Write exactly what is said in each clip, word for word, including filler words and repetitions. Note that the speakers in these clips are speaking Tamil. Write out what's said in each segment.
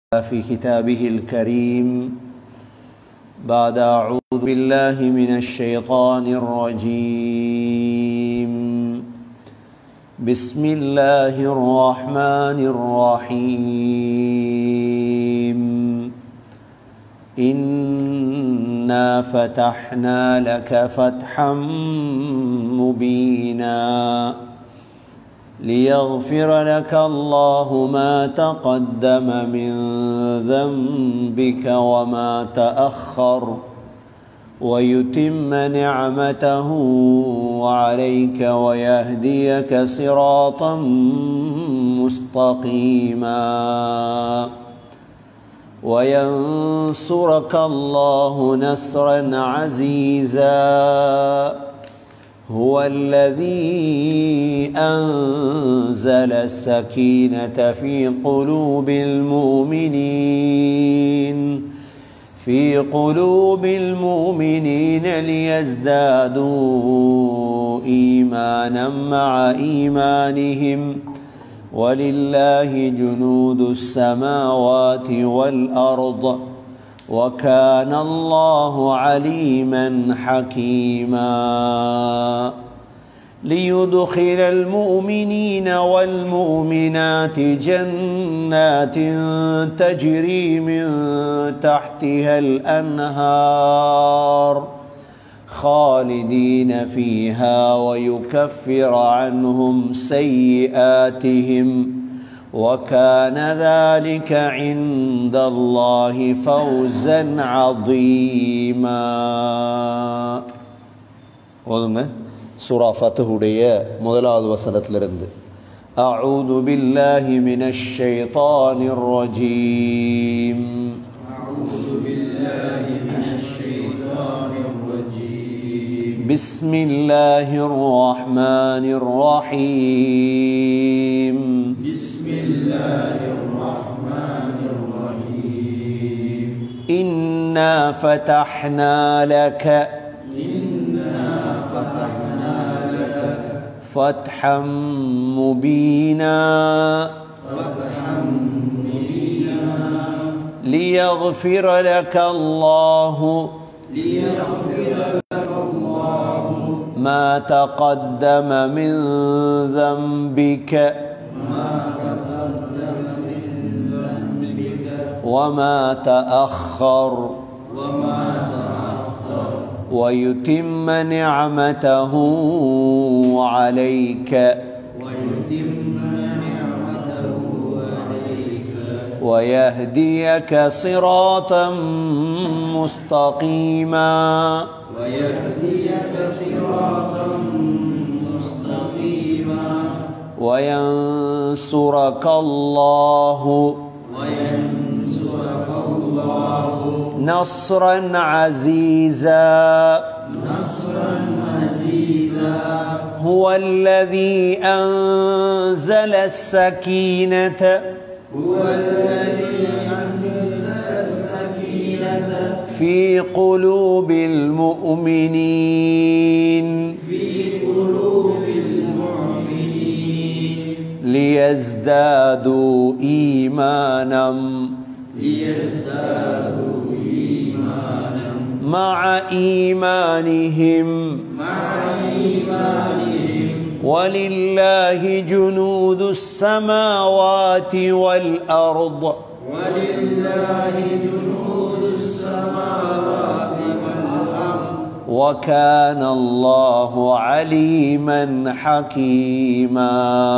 في كتابه الكريم بعد أعوذ بالله من الشيطان الرجيم بسم الله الرحمن الرحيم إنا فتحنا لك فتحا مبينا ليغفر لك الله ما تقدم من ذنبك وما تأخر ويتم نعمته عليك ويهديك صراطا مستقيما وينصرك الله نصرا عزيزا هو الذي أنزل السكينة في قلوب المؤمنين في قلوب المؤمنين ليزدادوا إيمانا مع إيمانهم ولله جنود السماوات والأرض وكان الله عليما حكيما ليدخل المؤمنين والمؤمنات جنات تجري من تحتها الأنهار خالدين فيها ويكفر عنهم سيئاتهم وكان ذلك عند الله فوزا عظيما. سورة فتح முதலாவது வசனத்திலிருந்து أعوذ بالله من الشيطان الرجيم أعوذ بالله من الشيطان الرجيم بسم الله الرحمن الرحيم بسم الله الرحمن الرحيم إنا فتحنا لك إنا فتحنا لك فتحا مبينا فتحا مبينا ليغفر لك الله ليغفر لك الله ما تقدم من ذنبك ما تقدم من ذنبك وما تأخر وما تأخر ويتم نعمته عليك ويتم نعمته عليك ويهديك صراطا مستقيما ويهديك صراطا مستقيما وينصرك الله وينصرك الله نصرا عزيزا نصرا عزيزا هو الذي أنزل السكينة هو الذي أنزل السكينة في قلوب المؤمنين في قلوب المؤمنين ليزدادوا إيمانا ليزدادوا إيمانا مع إيمانهم مع إيمانهم ولله جنود السماوات والأرض ولله جنود السماوات والأرض وكان الله عليما حكيما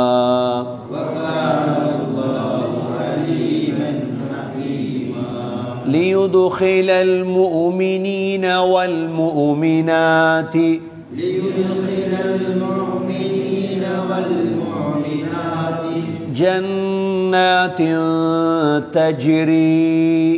وكان الله عليما حكيما ليدخل المؤمنين والمؤمنات ليدخل المؤمنين والمؤمنات جنات تجري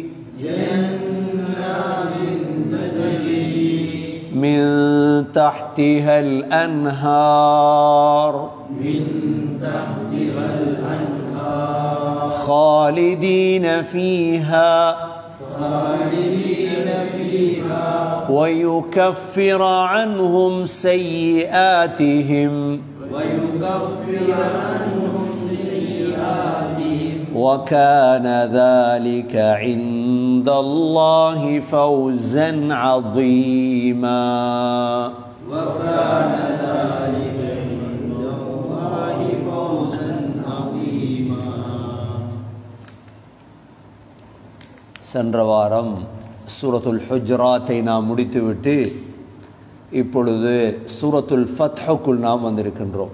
جنات تجري من تحتها الأنهار من تحتها الأنهار خالدين فيها خالدين فيها ويكفر عنهم سيئاتهم ويكفر عنهم سيئاتهم وَكَانَ ذَلِكَ عِندَ اللَّهِ فَوْزًا عَظِيمًا وَكَانَ ذَلِكَ عِندَ اللَّهِ فَوْزًا عَظِيمًا. சென்ற வாரம் சூரத்துல் ஹுஜராத்தை நாம் முடித்துவிட்டு இப்பொழுது சூரத்துல் ஃபத்ஹுக்குள் நாம் வந்திருக்கின்றோம்.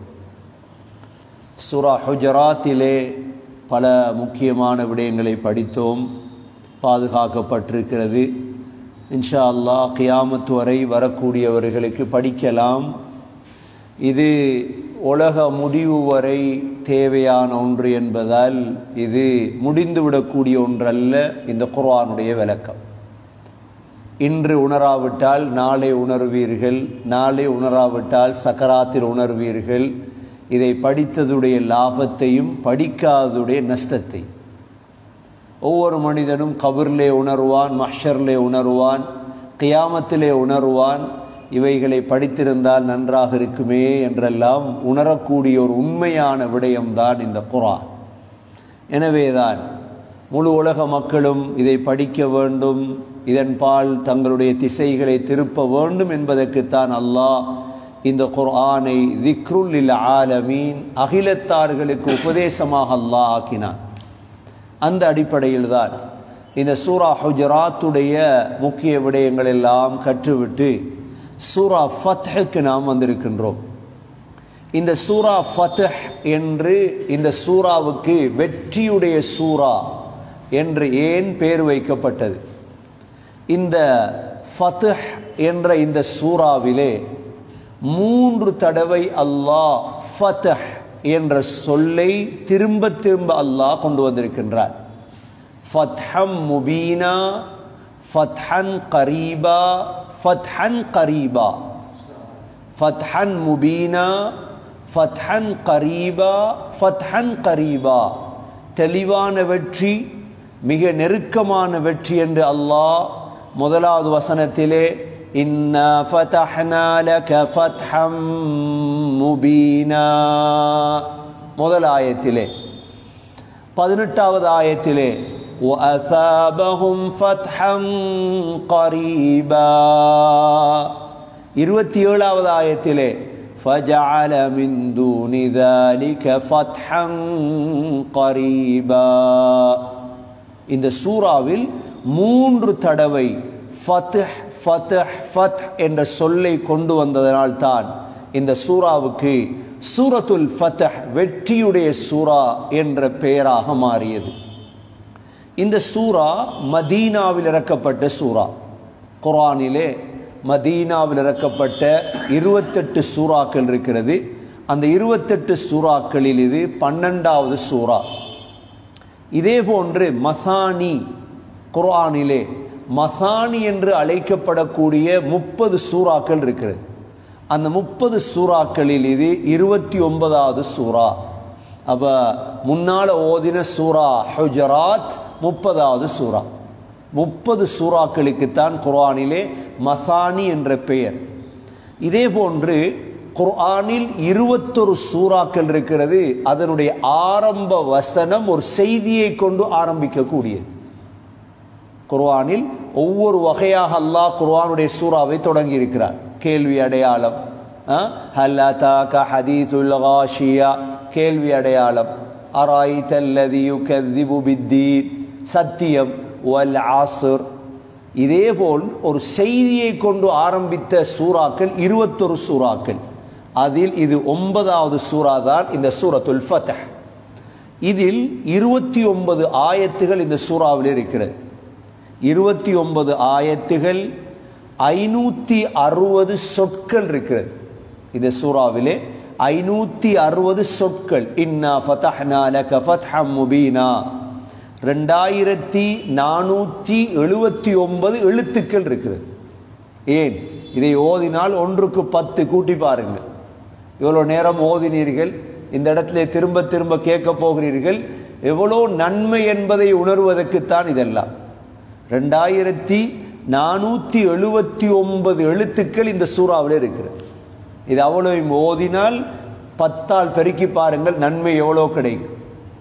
சூரா ஹுஜராத்திலே பல முக்கியமான விடயங்களை படித்தோம், பாதுகாக்கப்பட்டிருக்கிறது. இன்ஷா அல்லாஹ் கியாமத் வரை வரக்கூடியவர்களுக்கு படிக்கலாம். இது உலக முடிவு வரை தேவையான ஒன்று என்பதால் இது முடிந்துவிடக்கூடிய ஒன்றல்ல. இந்த குர்ஆனுடைய விளக்கம் இன்று உணராவிட்டால் நாளை உணர்வீர்கள், நாளை உணராவிட்டால் சக்கராத்தில் உணர்வீர்கள். இதை படித்ததுடைய லாபத்தையும் படிக்காததுடைய நஷ்டத்தை ஒவ்வொரு மனிதனும் கபர்லே உணர்வான், மஹ்ஷர்லே உணர்வான், கியாமத்திலே உணர்வான். இவைகளை படித்திருந்தால் நன்றாக இருக்குமே என்றெல்லாம் உணரக்கூடிய ஒரு உண்மையான விடயம்தான் இந்த குர்ஆன். எனவேதான் முழு உலக மக்களும் இதை படிக்க வேண்டும், இதன்பால் தங்களுடைய திசைகளை திருப்ப வேண்டும் என்பதற்குத்தான் அல்லாஹ் இந்த குர்ஆனை திக்ருல் லில் ஆலமீன், அகிலத்தார்களுக்கு உபதேசமாக அல்லாஹ் ஆக்கினான். அந்த அடிப்படையில் தான் இந்த சூரா ஹுஜராத்துடைய முக்கிய விடயங்கள் எல்லாம் கற்றுவிட்டு சூரா ஃபத்ஹுக்கு நாம் வந்திருக்கின்றோம். இந்த சூரா ஃபத்ஹ் என்று இந்த சூராவுக்கு வெற்றியுடைய சூரா என்று ஏன் பேர் வைக்கப்பட்டது? இந்த ஃபத்ஹ் என்ற இந்த சூராவிலே மூன்று தடவை அல்லாஹ் ஃபத்ஹ் என்ற சொல்லை திரும்ப திரும்ப அல்லாஹ் கொண்டு வந்திருக்கின்றார். ஃபத்ஹம் முபீனா, ஃபத்ஹன் கரீபா, ஃபத்ஹன் கரீபா, ஃபத்ஹன் முபீனா, ஃபத்ஹன் கரீபா, ஃபத்ஹன் கரீபா. தெளிவான வெற்றி, மிக நெருக்கமான வெற்றி என்று அல்லாஹ் முதலாவது வசனத்திலே இன்னா ஃபதஹ்னா லக ஃபத்ஹம் முபீனா முதல் ஆயத்திலே, பதினெட்டாவது ஆயத்திலே وَأَثَابَهُمْ فَتْحًا قَرِيبًا, இருபத்தி ஏழாவது ஆயத்திலே فَجَعَلَ مِنْ دُونِ ذَلِكَ فَتْحًا قَرِيبًا. இந்த சூராவில் மூன்று தடவை ஃபத்ஹ் ஃபத்ஹ் ஃபத்ஹ் என்ற சொல்லை கொண்டு வந்ததனால் தான் இந்த சூராவுக்கு சூரத்துல் ஃபத்ஹ் வெற்றியுடைய சூரா என்ற பெயராக மாறியது. இந்த சூரா மதீனாவில் இறக்கப்பட்ட சூரா. குர்ஆனிலே மதீனாவில் இறக்கப்பட்ட இருபத்தெட்டு சூறாக்கள் இருக்கிறது. அந்த இருபத்தெட்டு சூறாக்களில் இது பன்னெண்டாவது சூரா. இதே போன்று மசானி, குர்ஆனிலே மசானி என்று அழைக்கப்படக்கூடிய முப்பது சூறாக்கள் இருக்கிறது. அந்த முப்பது சூறாக்களில் இது இருபத்தி ஒன்பதாவது சூரா. அப்ப முன்னால ஓதின சூரா ஹுஜராத் முப்பதாவது சூரா. முப்பது சூறாக்களுக்குத்தான் குர்ஆனிலே மசானி என்ற பெயர். இதே போன்று குர்ஆனில் இருபத்தொரு சூறாக்கள் இருக்கிறது. அதனுடைய ஆரம்ப வசனம் ஒரு செய்தியை கொண்டு ஆரம்பிக்கக்கூடியது. குர்ஆனில் ஒவ்வொரு வகையாக அல்லாஹ் குர்ஆனுடைய சூறாவை தொடங்கி இருக்கிறார். கேள்வி அடையாளம், ஹல் அதாக ஹதீதுல் காஷியா கேள்வி அடையாளம், அராய்தல்லதி யுகذிபு பித்தீன் சத்தியம், வல் ஆஸ்ர். இதேபோல் ஒரு செய்தியை கொண்டு ஆரம்பித்த சூறாக்கள் இருபத்தொரு சூறாக்கள். அதில் இது ஒன்பதாவது சூறா தான் இந்த சூரத்துல் ஃபத்ஹ். இதில் இருபத்தி ஒன்பது ஆயத்துகள் இந்த சூறாவில் இருக்கிறது. இருபத்தி ஒன்பது ஆயத்துகள், ஐநூற்றி அறுபது சொற்கள் இருக்கிறது. இந்த சூறாவிலே ஐநூற்றி அறுபது சொற்கள். இன்னா ஃபதஹ்னா லக ஃபத்ஹம் முபீனா, ரெண்டாயிரத்தி நானூற்றி எழுபத்தி ஒன்பது எழுத்துக்கள் இருக்கிறது. ஏன் இதை ஓதினால் ஒன்றுக்கு பத்து கூட்டி பாருங்கள். இவ்வளோ நேரம் ஓதினீர்கள், இந்த இடத்துல திரும்ப திரும்ப கேட்க போகிறீர்கள். எவ்வளோ நன்மை என்பதை உணர்வதற்குத்தான் இதெல்லாம். ரெண்டாயிரத்தி நானூற்றி எழுபத்தி ஒன்பது எழுத்துக்கள் இந்த சூறாவில் இருக்கிறது. இது அவ்வளோ ஓதினால் பத்தால் பெருக்கி பாருங்கள், நன்மை எவ்வளோ கிடைக்கும்.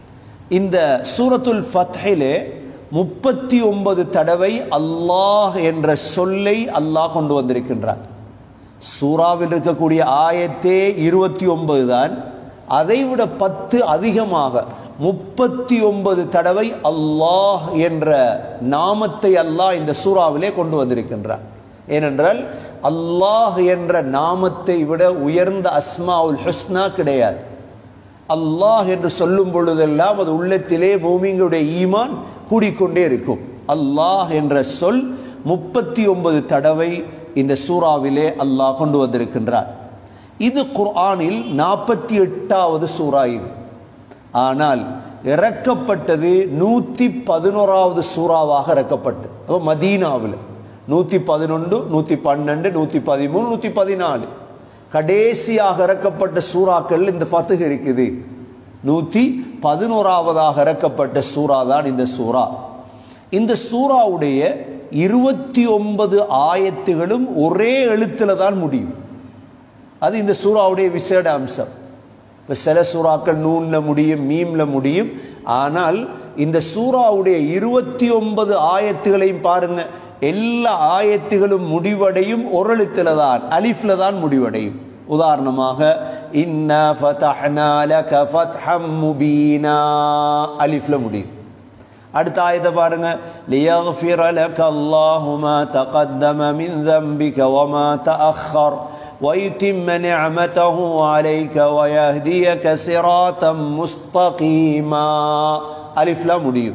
இந்த சூரத்துல் ஃபத்ஹிலே முப்பத்தி ஒன்பது தடவை அல்லாஹ் என்ற சொல்லை அல்லாஹ் கொண்டு வந்திருக்கின்றார். சூராவில் இருக்கக்கூடிய ஆயத்தே இருபத்தி ஒன்பது தான். அதைவிட பத்து அதிகமாக முப்பத்தி ஒன்பது தடவை அல்லாஹ் என்ற நாமத்தை அல்லாஹ் இந்த சூறாவிலே கொண்டு வந்திருக்கின்றார். ஏனென்றால் அல்லாஹ் என்ற நாமத்தை விட உயர்ந்த அஸ்மாவுல் ஹுஸ்னா கிடையாது. அல்லாஹ் என்று சொல்லும் பொழுதெல்லாம் அது உள்ளத்திலே மூமின்களுடைய ஈமான் கூடிக்கொண்டே இருக்கும். அல்லாஹ் என்ற சொல் முப்பத்தி ஒன்பது தடவை இந்த சூறாவிலே அல்லாஹ் கொண்டு வந்திருக்கின்றார். இது குர்ஆனில் நாற்பத்தி எட்டாவது சூறா இது. ஆனால் இறக்கப்பட்டது நூற்றி பதினோராவது சூறாவாக இறக்கப்பட்டது. அப்போ மதீனாவில் நூற்றி பதினொன்று நூற்றி பன்னெண்டு நூற்றி பதிமூணு நூற்றி பதினாலு கடைசியாக இறக்கப்பட்ட சூறாக்கள் இந்த ஃபத்ஹ் இருக்குது. நூற்றி பதினோராவதாக இறக்கப்பட்ட சூறா தான் இந்த சூறா. இந்த சூறாவுடைய இருபத்தி ஒன்பது ஆயத்துகளும் ஒரே எழுத்துல தான் முடியும். அது இந்த சூறாவுடைய விசேட அம்சம். இப்போ சில சூறாக்கள் நூன்ல முடியும், மீம்ல முடியும். ஆனால் இந்த சூறாவுடைய இருபத்தி ஒன்பது ஆயத்துகளையும் பாருங்க, எல்லா ஆயத்துகளும் முடிவடையும் ஒரு எழுத்துல தான், அலிஃப்ல தான் முடிவடையும். உதாரணமாக இன்னா ஃபதஹ்னா லக ஃபத்ஹம் முபீனா அலிஃப்ல முடியும். அடுத்த ஆயத்தை பாருங்க, லியக்ஃபிர லக அல்லாஹு மா தகத்தம மின் ذنبك وما تأخر ويتم نعمته عليك ويهديك صراطا مستقيما அலிஃப்ல முடியும்.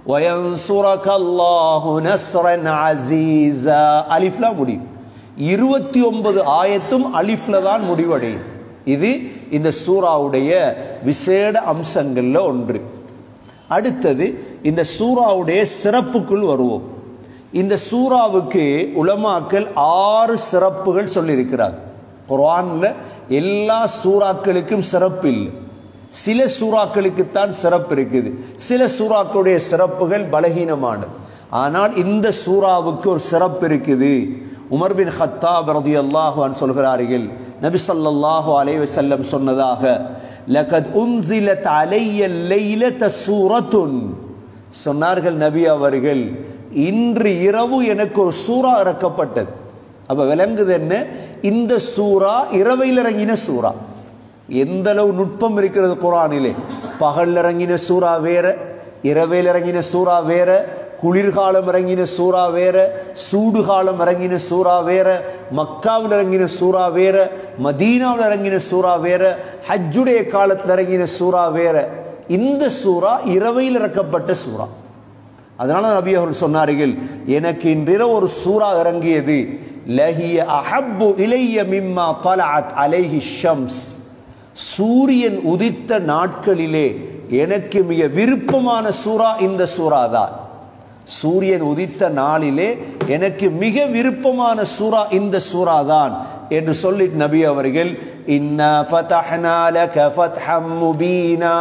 وينصرك الله نصرا عزيزا அலிஃப்ல முடியும். இருபத்தி ஒன்பது ஆயத்தும் அலிஃப்ல தான் முடிவடையும். இது இந்த சூறாவுடைய விசேட அம்சங்கள்ல ஒன்று. அடுத்தது இந்த சூறாவுடைய சிறப்புக்குள் வருவோம். இந்த சூறாவுக்கு உலமாக்கள் ஆறு சிறப்புகள் சொல்லியிருக்கிறார். குர்ஆன்ல எல்லா சூறாக்களுக்கும் சிறப்பு இல்லை, சில சூறாக்களுக்குத்தான் சிறப்பு இருக்குது. சில சூறாக்களுடைய சிறப்புகள் பலகீனமானது. ஆனால் இந்த சூறாவுக்கு ஒரு சிறப்பு இருக்குது. உமர் பின் ஹத்தாப் ரலியல்லாஹு அன்ஹு சொல்கிறார்கள், நபி ஸல்லல்லாஹு அலைஹி வஸல்லம் சொன்னதாக, லகத் உன்ஸிலத் அலைய லைலத சூரத்துன் சொன்னார்கள் நபி அவர்கள், இன்று இரவு எனக்கு ஒரு சூரா இறக்கப்பட்டது. அப்ப விளங்குது என்ன, இந்த சூரா இரவையில் இறங்கின சூரா. எந்த அளவு நுட்பம் இருக்கிறது குர்ஆனிலே. பகல் இறங்கின சூரா வேற, இரவையில் இறங்கின சூரா வேற, குளிர்காலம் இறங்கின சூறா வேற, சூடு காலம் இறங்கின சூறா வேற, மக்காவில் இறங்கின சூறா வேற, மதீனாவில் இறங்கின சூறா வேற, ஹஜ்ஜுடைய காலத்தில் இறங்கின சூறா வேற. இந்த சூறா இரவையில் இறக்கப்பட்ட சூறா. அதனால நபி அவர்கள் சொன்னார்கள், எனக்கு இன்றிரவு ஒரு சூறா இறங்கியது, லஹிய அஹப்பு இலைய மிம்மா தலஅத் அலைஹி ஷம்ஸ், சூரியன் உதித்த நாட்களிலே எனக்கு மிக விருப்பமான சூறா இந்த சூறா தான். சூரியன் உதித்த நாளிலே எனக்கு மிக விருப்பமான சூரா இந்த சூரா தான் என்று சொல்லிட்டு நபி அவர்கள், இன்னா ஃபதஹ்னா லக ஃபத்ஹம் முபீனா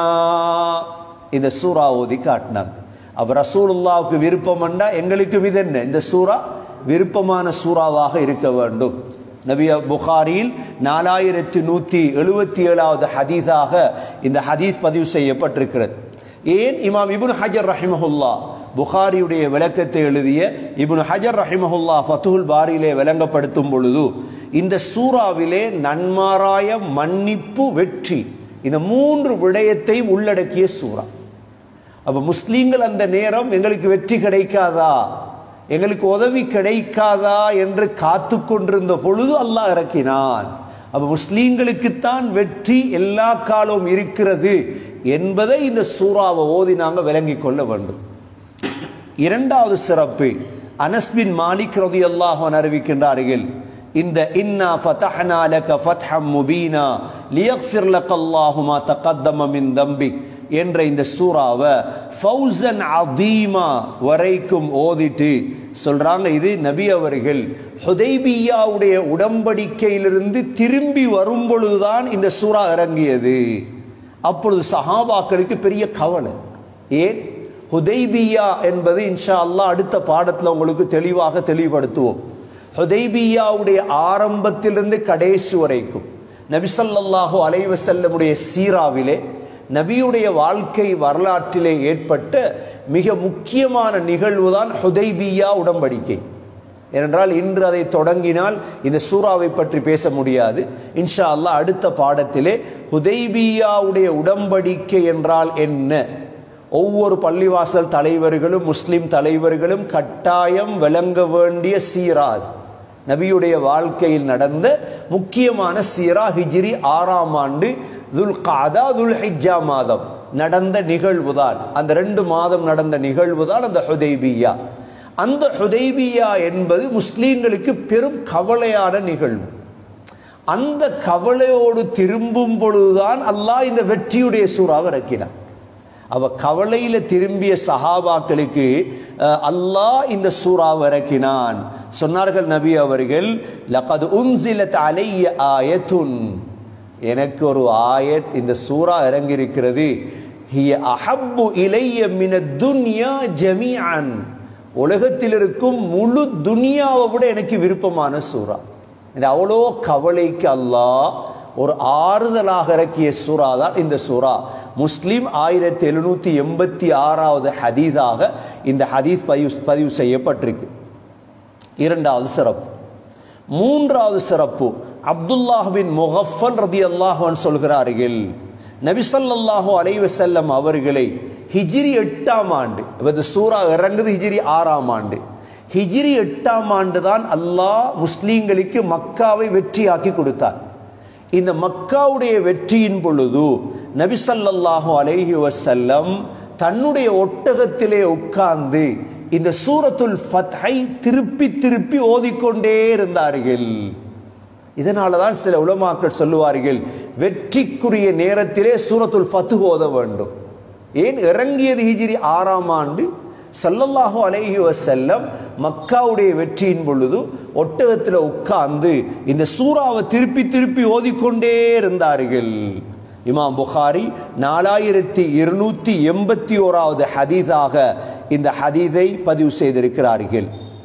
இந்த சூரா ஓதி காட்டினாங்க. அப்ப ரசூலுல்லாஹ்வுக்கு விருப்பம் என்றா எங்களுக்கு இது என்ன, இந்த சூரா விருப்பமான சூறாவாக இருக்க வேண்டும். நபி புகாரியில் நாலாயிரத்தி நூற்றி எழுபத்தி ஏழாவது ஹதீஸாக இந்த ஹதீஸ் பதிவு செய்யப்பட்டிருக்கிறது. ஏன் இமாம் இப்னு ஹஜர் ரஹிமஹுல்லா புகாரியுடைய விளக்கத்தை எழுதிய இப்னு ஹஜர் ரஹிமஹுல்லா ஃபத்துல் பாரியிலே விளங்கப்படுத்தும் பொழுது, இந்த சூறாவிலே நன்மாராய, மன்னிப்பு, வெற்றி, இந்த மூன்று விடயத்தையும் உள்ளடக்கிய சூறா. அப்ப முஸ்லீம்கள் அந்த நேரம் எங்களுக்கு வெற்றி கிடைக்காதா, எங்களுக்கு உதவி கிடைக்காதா என்று காத்து கொண்டிருந்த பொழுது அல்லாஹ் இறக்கினான். அப்ப முஸ்லீம்களுக்குத்தான் வெற்றி எல்லா காலமும் இருக்கிறது என்பதை இந்த சூறாவை ஓதி நாங்கள் விளங்கிக் கொள்ள வேண்டும். இரண்டாவது சிறப்பு, அனஸ் பின் மாலிக் ரலியல்லாஹு அன்ஹு அறிவிக்கின்றார்கள், இந்த இன்னா ஃபதஹ்னா லக ஃபத்ஹம் முபீனா லியக்ஃபிர் லக்கல்லாஹு மா தகத்தம மின் தம்பிக் என்ற இந்த சூறாவை ஃபௌசன் அதீமா வரைக்கும் ஓதிட்டு சொல்றாங்க, இது நபி அவர்கள் ஹுதைபியாவுடைய உடன்படிக்கையிலிருந்து திரும்பி வரும் பொழுதுதான் இந்த சூறா இறங்கியது. அப்பொழுது சஹாபாக்களுக்கு பெரிய கவலை. ஏன், ஹுதைபியா என்பது இன்ஷா அல்லாஹ் அடுத்த பாடத்தில் உங்களுக்கு தெளிவாக தெளிவுபடுத்துவோம். ஹுதைபியாவுடைய ஆரம்பத்திலிருந்து கடைசி வரைக்கும் நபி ஸல்லல்லாஹு அலைஹி வஸல்லமுடைய சீராவிலே நபியுடைய வாழ்க்கை வரலாற்றிலே ஏற்பட்ட மிக முக்கியமான நிகழ்வுதான் ஹுதைபியா உடன்படிக்கை. ஏனென்றால் இன்று அதை தொடங்கினால் இந்த சூறாவை பற்றி பேச முடியாது. இன்ஷா அல்லாஹ் அடுத்த பாடத்திலே ஹுதைபியாவுடைய உடன்படிக்கை என்றால் என்ன, ஒவ்வொரு பள்ளிவாசல் தலைவர்களும் முஸ்லிம் தலைவர்களும் கட்டாயம் விளங்க வேண்டிய சீரா, நபியுடைய வாழ்க்கையில் நடந்த முக்கியமான சீரா. ஹிஜ்ரி ஆறாம் ஆண்டு துல் காதா துல் ஹிஜ்ஜா மாதம் நடந்த நிகழ்வுதான், அந்த ரெண்டு மாதம் நடந்த நிகழ்வுதான் அந்த ஹுதைபியா. அந்த ஹுதைபியா என்பது முஸ்லீம்களுக்கு பெரும் கவலையான நிகழ்வு. அந்த கவலையோடு திரும்பும் பொழுதுதான் அல்லாஹ் இந்த வெற்றியுடைய சூறாவை இறக்கினார். அவ கவலையில திரும்பிய சஹாபாக்களுக்கு அல்லாஹ் இந்த சூறாவை இறக்கினான். சொன்னார்கள் நபி அவர்கள், லகத் உன்சிலத் அலைய ஆயத்துன், எனக்கு ஒரு ஆயத் இந்த சூரா இறங்கி இருக்கிறது. ஹிய அஹப்பு இலைய மினத் துன்யா ஜமீஅன், உலகத்தில் இருக்கும் முழு துனியாவை விட எனக்கு விருப்பமான சூரா. அவ்வளோ கவலைக்கு அல்லாஹ் ஒரு ஆறுதலாக இறக்கிய சூரா தான் இந்த சூரா. முஸ்லிம் ஆயிரத்தி எழுநூத்தி எண்பத்தி ஆறாவது ஹதீஸாக இந்த ஹதீஸ் பதிவு பதிவு செய்யப்பட்டிருக்கு. இரண்டாவது சிறப்பு. மூன்றாவது சிறப்பு, அப்துல்லாஹ் பின் முகஃபல் ரலியல்லாஹு அன்ஹு சொல்கிறார்கள், நபி ஸல்லல்லாஹு அலைஹி வஸல்லம் அவர்களை ஹிஜ்ரி எட்டாம் ஆண்டு, இந்த சூரா இறங்குது ஹிஜ்ரி ஆறாம் ஆண்டு, ஹிஜ்ரி எட்டாம் ஆண்டு தான் அல்லாஹ் முஸ்லீம்களுக்கு மக்காவை வெற்றியாக்கி கொடுத்தார். இந்த மக்காவுடைய வெற்றியின் பொழுது நபி ஸல்லல்லாஹு அலைஹி வஸல்லம் தன்னுடைய ஒட்டகத்திலே உட்கார்ந்து இந்த சூரத்துல் ஃபத்ஹை திருப்பி திருப்பி ஓதிக்கொண்டே இருந்தார்கள். இதனால தான் சில உலமாக்கள் சொல்லுவார்கள், வெற்றிக்குரிய நேரத்திலே சூரத்துல் ஃபத்ஹ் ஓத வேண்டும். ஏன், இறங்கியது ஹிஜ்ரி ஆறாம் ஆண்டு, ஸல்லல்லாஹு அலைஹி வஸல்லம் மக்காவுடைய வெற்றியின் பொழுது ஒட்டகத்தில் உட்கார்ந்து இந்த சூறாவை திருப்பி திருப்பி ஓதிக்கொண்டே இருந்தார்கள். இமாம் புகாரி நாலாயிரத்தி இருநூத்தி எண்பத்தி ஓராவது ஹதீஸாக இந்த ஹதீஸை பதிவு செய்திருக்கிறார்கள்.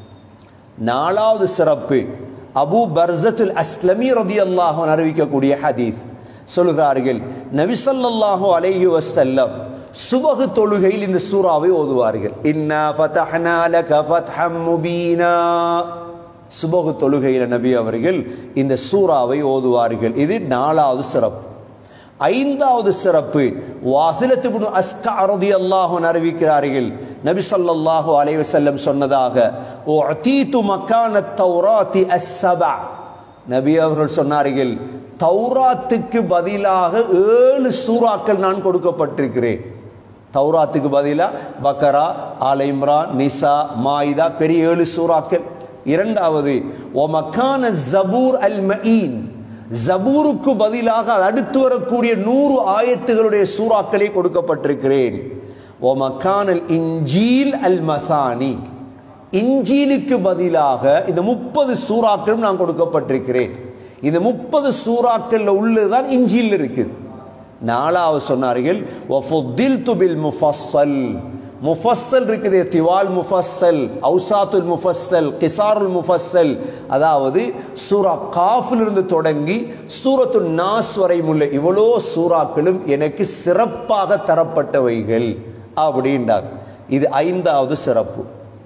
நாலாவது சிறப்பு, அபூ பர்ஸத்துல் அஸ்லமி ரலியல்லாஹு அன்ஹு அறிவிக்கக்கூடிய ஹதீஸ். சொல்கிறார்கள், நபி ஸல்லல்லாஹு அலைஹி வஸல்லம் சுபஹ் தொழுகையில் இந்த சூறாவை ஓதுவார்கள். இன்னா ஃபதஹ்னா லக ஃபத்ஹம் முபீனா, சுபஹ் தொழுகையில் நபி அவர்கள் இந்த சூறாவை ஓதுவார்கள். இது நாலாவது சிறப்பு. ஐந்தாவது சிறப்பு, வாசிலத் இப்னு அஸ்கா ரலியல்லாஹு அன்ஹு அறிவிக்கிறார்கள், நபி ஸல்லல்லாஹு அலைஹி வஸல்லம் சொன்னதாக, உஅதீது மக்கானத் தௌராத்தி அஸ்-சபா, நபி அவர்கள் சொன்னார்கள், தௌராத்துக்கு பதிலாக ஏழு சூறாக்கள் நான் கொடுக்கப்பட்டிருக்கிறேன். தௌராத்துக்கு பதிலாக பக்கரா, ஆல இம்ரான், நிசா, மாயிதா, பெரிய ஏழு சூறாக்கள். இரண்டாவது, ஒ மக்கான ஜபூர் அல் மஈன், ஜபூருக்கு பதிலாக அடுத்து வரக்கூடிய நூறு ஆயத்துகளுடைய சூறாக்களே கொடுக்கப்பட்டிருக்கிறேன். ஒ மக்கானல் இன்ஜீல் அல் மசானி, இன்ஜீலுக்கு பதிலாக இந்த முப்பது சூறாக்களும் நான் கொடுக்கப்பட்டிருக்கிறேன். இந்த முப்பது சூறாக்கள் உள்ளதுதான் இன்ஜீல் இருக்குது. நாலாவது சொன்னார்கள், வஃபுத்தில்து பில் முஃபஸ்ஸல், முஃபஸ்ஸல் இருக்குது, திவால் முஃபஸ்ஸல், அவுசாத்துல் முஃபஸ்ஸல், கிசாருல் முஃபஸ்ஸல், அதாவது சூரா காஃபில் இருந்து தொடங்கி சூரத்துல் நாஸ் வரை உள்ள இவ்வளோ சூறாக்களும் எனக்கு சிறப்பாக தரப்பட்டவைகள் அப்படின்றார். இது ஐந்தாவது சிறப்பு.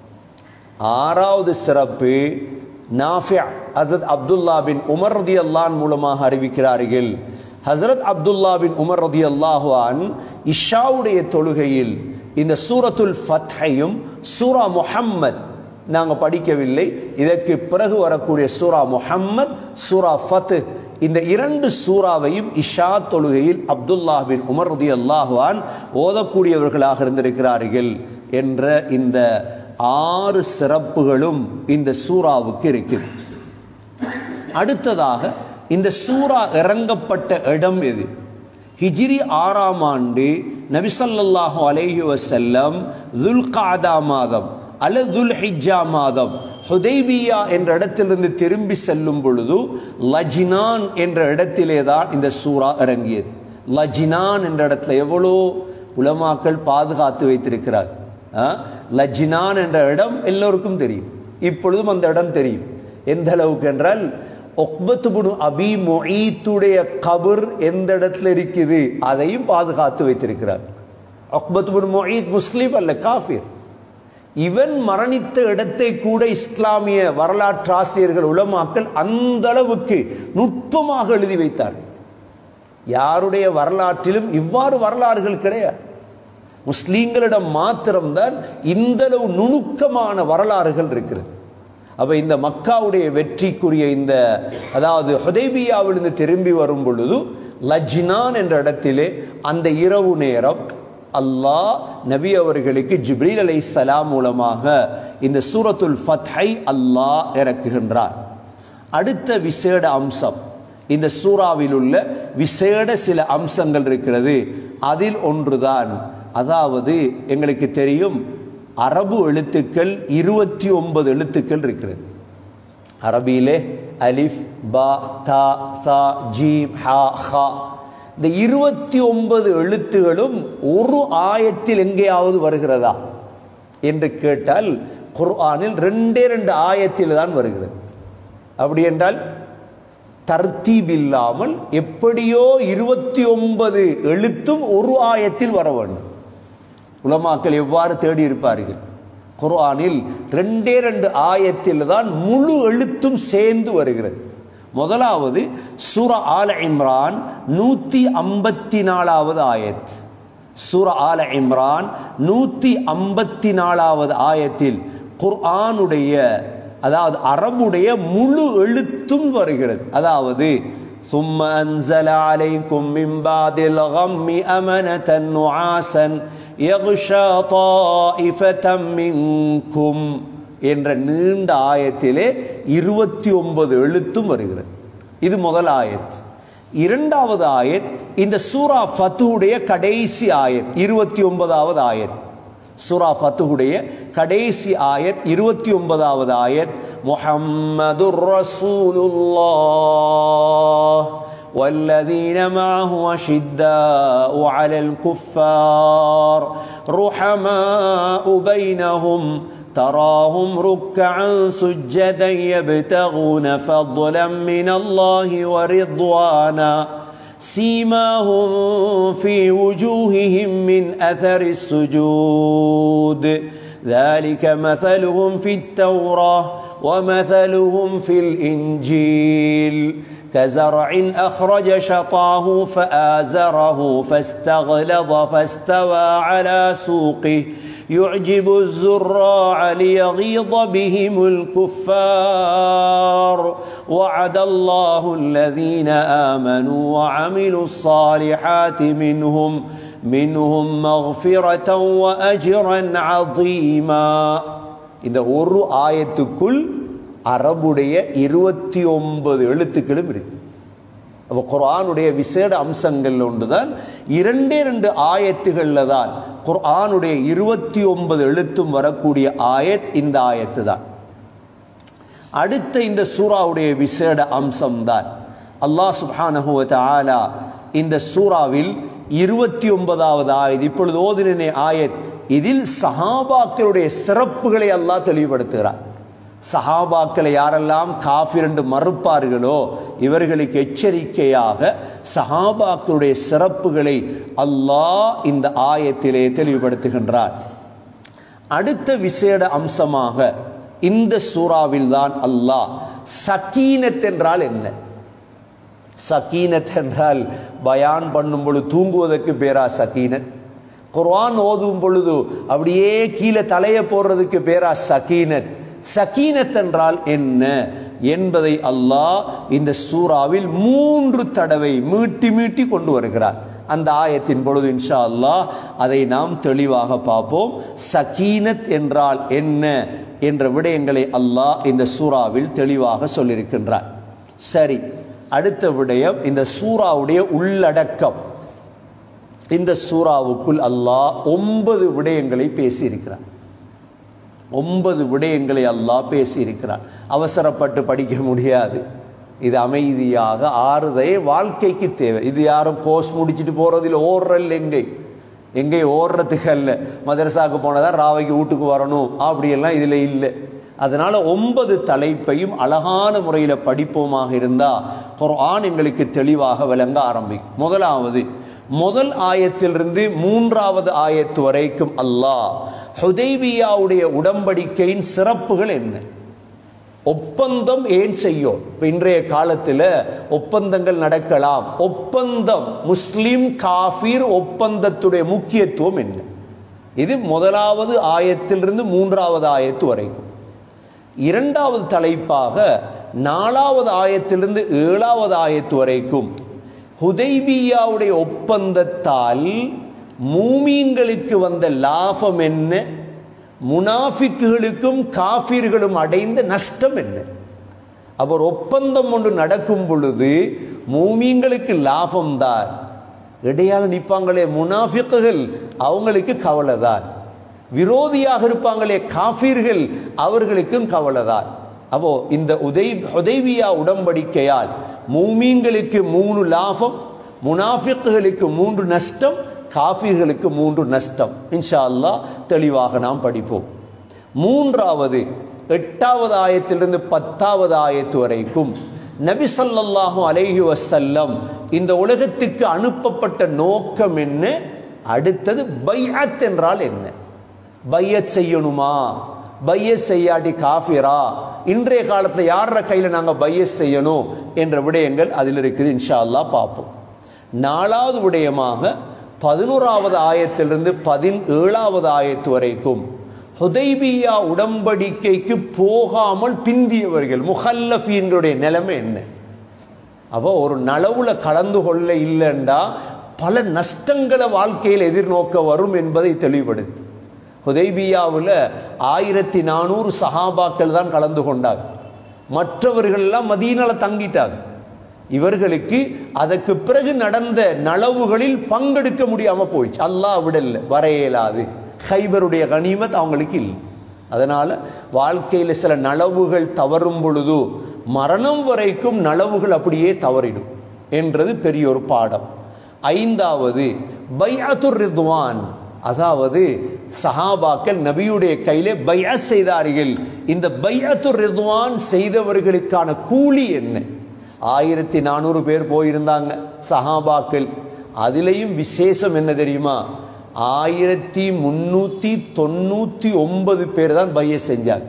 ஆறாவது சிறப்பு, நாஃபி ஹஸரத் அப்துல்லா பின் உமர் ரலியல்லாஹு அன்ஹு மூலமாக அறிவிக்கிறார்கள், ஹஸரத் அப்துல்லா பின் உமர் ரலியல்லாஹு அன்ஹு இஷாவுடைய தொழுகையில் இந்த சூரத்துல் ஃபத்ஹையும் சூரா முஹம்மத் நாங்கள் படிக்கவில்லை, இதற்கு பிறகு வரக்கூடிய சூரா முஹம்மத், சூரா ஃபத், இந்த இரண்டு சூறாவையும் இஷா தொழுகையில் அப்துல்லா பின் உமர் ரலியல்லாஹு அன்ஹு ஓதக்கூடியவர்களாக இருந்திருக்கிறார்கள் என்ற இந்த ஆறு சிறப்புகளும் இந்த சூறாவுக்கு இருக்குது. அடுத்ததாக இந்த சூரா இறங்கப்பட்ட இடம் எது? ஹிஜ்ரி ஆறாம் ஆண்டு நபி ஸல்லல்லாஹு அலைஹி வஸல்லம் துல்காதா மாதம் அல்லது துல் ஹிஜ்ஜா மாதம் ஹுதைபியா என்ற இடத்திலிருந்து திரும்பி செல்லும் பொழுது லஜினான் என்ற இடத்திலே தான் இந்த சூரா இறங்கியது. லஜினான் என்ற இடத்துல எவ்வளோ உலமாக்கள் பாதுகாத்து வைத்திருக்கிறார். லஜினான் என்ற இடம் எல்லோருக்கும் தெரியும், இப்பொழுதும் அந்த இடம் தெரியும். எந்த அளவுக்கு என்றால் உக்பத் இப்னு அபி முஈத்துடைய கபர் எந்த இடத்துல இருக்குது அதையும் பாதுகாத்து வைத்திருக்கிறார். உக்பத் இப்னு முஈத் முஸ்லிம் அல்ல, காஃபிர். இவன் மரணித்த இடத்தை கூட இஸ்லாமிய வரலாற்றாசிரியர்கள் உலமாக்கள் அந்த அளவுக்கு நுட்பமாக எழுதி வைத்தார்கள். யாருடைய வரலாற்றிலும் இவ்வாறு வரலாறுகள் கிடையாது. முஸ்லீம்களிடம் மாத்திரம்தான் இந்த அளவு நுணுக்கமான வரலாறுகள் இருக்கிறது. அப்ப இந்த மக்காவுடைய வெற்றிக்குரிய இந்த அதாவது ஹுதைபியாவிலிருந்து திரும்பி வரும் பொழுது லஜ்னான் என்ற இடத்திலே அந்த இரவு நேரம் அல்லாஹ் நபி அவர்களுக்கு ஜிப்ரீல் அலைஹிஸ்ஸலாம் மூலமாக இந்த சூரத்துல் ஃபத்ஹை அல்லாஹ் இறக்குகின்றார். அடுத்த விசேட அம்சம், இந்த சூறாவில் உள்ள விசேட சில அம்சங்கள் இருக்கிறது. அதில் ஒன்றுதான், அதாவது எங்களுக்கு தெரியும் அரபு எழுத்துக்கள் இருபத்தி ஒன்பது எழுத்துக்கள் இருக்கிறது. அரபியிலே அலிஃப் பா தா சா ஜீம் ஹா ஹா, இந்த இருபத்தி ஒன்பது எழுத்துகளும் ஒரு ஆயத்தில் எங்கேயாவது வருகிறதா என்று கேட்டால் குர்ஆனில் ரெண்டே ரெண்டு ஆயத்தில் தான் வருகிறது. அப்படி என்றால் தர்த்தீப் இல்லாமல் எப்படியோ இருபத்தி ஒன்பது எழுத்தும் ஒரு ஆயத்தில் வர வேண்டும். உலமாக்கள் எவ்வாறு தேடி இருப்பார்கள்? குர்ஆனில் ரெண்டே ரெண்டு ஆயத்தில் தான் முழு எழுத்தும் சேர்ந்து வருகிறது. முதலாவது சூரா ஆல இம்ரான் நூத்தி ஐம்பத்தி நாலாவது ஆயத். சூரா ஆல இம்ரான் நூத்தி ஐம்பத்தி நாலாவது ஆயத்தில் குர்ஆனுடைய அதாவது அரபுடைய முழு எழுத்தும் வருகிறது. அதாவது ثم أنزل عليكم من بعد الغم أمنة نعاسا يغشى طائفة منكم என்ற நீண்ட ஆயத்திலே இருபத்தி ஒன்பது எழுத்தும் வருகிறது. இது முதல் ஆயத். இரண்டாவது ஆயத் இந்த சூரா ஃபத்ஹுடைய கடைசி ஆயத், இருபத்தி ஒன்பதாவது ஆயத். சூரா ஃபத்ஹுடைய கடைசி ஆயத் இருபத்தி ஒன்பதாவது ஆயத். முஹம்மதுர் ரசூலுல்லாஹ் والذين معه أشداء على الكفار رحماء بينهم تراهم ركعا سجدا يبتغون فضلا من الله ورضوانا سيماهم في وجوههم من أثر السجود ذلك مثلهم في التوراة ومثلهم في الإنجيل كزرع أخرج شطاه فآزره فاستغلظ فاستوى على سوقه يعجب الزراع ليغيظ بهم الكفار وعد الله الذين آمنوا وعملوا الصالحات منهم منهم مغفرة وأجرا عظيما. இந்த ஒரு ஆயத்துக்குள் அரபுடைய இருபத்தி ஒன்பது எழுத்துக்களும் இருக்கு. அப்போ குர்ஆனுடைய விசேட அம்சங்கள் ஒன்றுதான் இரண்டே ரெண்டு ஆயத்துகள்ல தான் குர்ஆனுடைய இருபத்தி ஒன்பது எழுத்தும் வரக்கூடிய ஆயத் இந்த ஆயத்து தான். அடுத்த இந்த சூறாவுடைய விசேட அம்சம் தான் அல்லாஹ் சுப்ஹானஹு வ தஆலா இந்த சூறாவில் இருபத்தி ஒன்பதாவது ஆயத், இப்பொழுது ஓதின ஆயத், இதில் சஹாபாக்களுடைய சிறப்புகளை அல்லாஹ் தெளிவுபடுத்துகிறார். சஹாபாக்களை யாரெல்லாம் காஃபிர் என்று மறுப்பார்களோ இவர்களுக்கு எச்சரிக்கையாக சஹாபாக்களுடைய சிறப்புகளை அல்லாஹ் இந்த ஆயத்திலே தெளிவுபடுத்துகின்றார். அடுத்த விசேட அம்சமாக இந்த சூறாவில் தான் அல்லாஹ் சகீனத் என்றால் என்ன, சகீனத் என்றால் பயான் பண்ணும் பொழுது தூங்குவதற்கு பேரா சகீனத், குர்ஆன் ஓதும் பொழுது அப்படியே கீழே தலையை போடுறதுக்கு பேரா சகீனத், சகீனத் என்றால் என்ன என்பதை அல்லாஹ் இந்த சூறாவில் மூன்று தடவை மீட்டி மீட்டி கொண்டு வருகிறார். அந்த ஆயத்தின் பொழுது இன்ஷா அல்லாஹ் அதை நாம் தெளிவாக பார்ப்போம். சகீனத் என்றால் என்ன என்ற விடயங்களை அல்லாஹ் இந்த சூறாவில் தெளிவாக சொல்லியிருக்கின்றார். சரி, அடுத்த விடயம் இந்த சூறாவுடைய உள்ளடக்கம். இந்த சூறாவுக்குள் அல்லாஹ் ஒன்பது விடயங்களை பேசியிருக்கிறார். ஒன்பது விடயங்களை அல்லாஹ் பேசியிருக்கிறார். அவசரப்பட்டு படிக்க முடியாது. இது அமைதியாக ஆறுதே வாழ்க்கைக்கு தேவை. இது யாரும் கோர்ஸ் முடிச்சுட்டு போறதில் ஓடுறல் எங்கே எங்கே ஓடுறதுக்கு அல்ல. மதரசாவுக்கு போனதான் ராவைக்கு வீட்டுக்கு வரணும் அப்படியெல்லாம் இதில் இல்லை. அதனால ஒன்பது தலைப்பையும் அழகான முறையில் படிப்போமாக இருந்தால் குர்ஆன் எங்களுக்கு தெளிவாக விளங்க ஆரம்பிக்கும். முதலாவது, முதல் ஆயத்திலிருந்து மூன்றாவது ஆயத்து வரைக்கும் அல்லாஹ் ஹுதைபியாவுடைய உடன்படிக்கையின் சிறப்புகள் என்ன, ஒப்பந்தம் ஏன் செய்யும். இப்போ இன்றைய காலத்தில் ஒப்பந்தங்கள் நடக்கலாம். ஒப்பந்தம், முஸ்லிம் காஃபிர் ஒப்பந்தத்துடைய முக்கியத்துவம் என்ன, இது முதலாவது ஆயத்திலிருந்து மூன்றாவது ஆயத்து வரைக்கும். இரண்டாவது தலைப்பாக நாலாவது ஆயத்திலிருந்து ஏழாவது ஆயத்து வரைக்கும் ஹுதைபியாவுடைய ஒப்பந்தத்தால் மூமீன்களுக்கு வந்த லாபம் என்ன, முனாஃபிக்குகளுக்கும் காஃபிர்களும் அடைந்த நஷ்டம் என்ன. அவர் ஒப்பந்தம் ஒன்று நடக்கும் பொழுது மூமீன்களுக்கு லாபம்தான், இடையாக நிற்பாங்களே முனாஃபிக்குகள் அவங்களுக்கு கவலைதான், விரோதியாக இருப்பாங்களே காஃபிர்கள் அவர்களுக்கும் கவலைதான். அப்போ இந்த உதை ஹுதைபியா உடன்படிக்கையால் மூமீன்களுக்கு மூணு லாபம், முனாஃபிக்குகளுக்கு மூன்று நஷ்டம், காஃபிர்களுக்கு மூன்று நஷ்டம். இன்ஷா அல்லாஹ் தெளிவாக நாம் படிப்போம். மூன்றாவது எட்டாவது ஆயத்திலிருந்து பத்தாவது ஆயத்து வரைக்கும் நபி ஸல்லல்லாஹு அலைஹி வஸல்லம் இந்த உலகத்துக்கு அனுப்பப்பட்ட நோக்கம் என்ன, அடுத்தது பைஅத் என்றால் என்ன, பையத் செய்யணுமா, பையத் செய்யாட்டி காஃபிரா, இன்றைய காலத்தில் யார கையில் நாங்கள் பையத் செய்யணும் என்ற விடயங்கள் அதில் இருக்குது. இன்ஷா அல்லாஹ் பார்ப்போம். நாலாவது விடயமாக பதினோராவது ஆயத்திலிருந்து பதினேழாவது ஆயத்து வரைக்கும் ஹுதைபியா உடன்படிக்கைக்கு போகாமல் பிந்தியவர்கள் முஹல்லஃபீன்களுடைய நிலைமை என்ன. அப்போ ஒரு நலவுல கலந்து கொள்ள இல்லைண்டா பல நஷ்டங்களை வாழ்க்கையில் எதிர்நோக்க வரும் என்பதை தெளிவுபடுத்து. ஹுதைபியாவில் ஆயிரத்தி நானூறு சஹாபாக்கள் தான் கலந்து கொண்டாங்க, மற்றவர்கள்லாம் மதீனால தங்கிட்டாங்க. இவர்களுக்கு அதற்கு பிறகு நடந்த நலவுகளில் பங்கெடுக்க முடியாம போயிடுச்சு. அல்லாஹ் விடல, வர இயலாது. ஹைபருடைய கனிமத் அவங்களுக்கு இல்லை. அதனால வாழ்க்கையில் சில நலவுகள் தவறும் பொழுது மரணம் வரைக்கும் நலவுகள் அப்படியே தவறிடும் என்றது பெரிய ஒரு பாடம். ஐந்தாவது பைஅத்துர் ரித்வான், அதாவது சஹாபாக்கள் நபியுடைய கையிலே பைஅத் செய்தார்கள். இந்த பைஅத்துர் ரித்வான் செய்தவர்களுக்கான கூலி என்ன? ஆயிரத்தி நானூறு பேர் போயிருந்தாங்க சஹாபாக்கள். அதிலையும் விசேஷம் என்ன தெரியுமா, ஆயிரத்தி முன்னூத்தி தொண்ணூத்தி ஒன்பது பேர் தான் பையத் செஞ்சாங்க.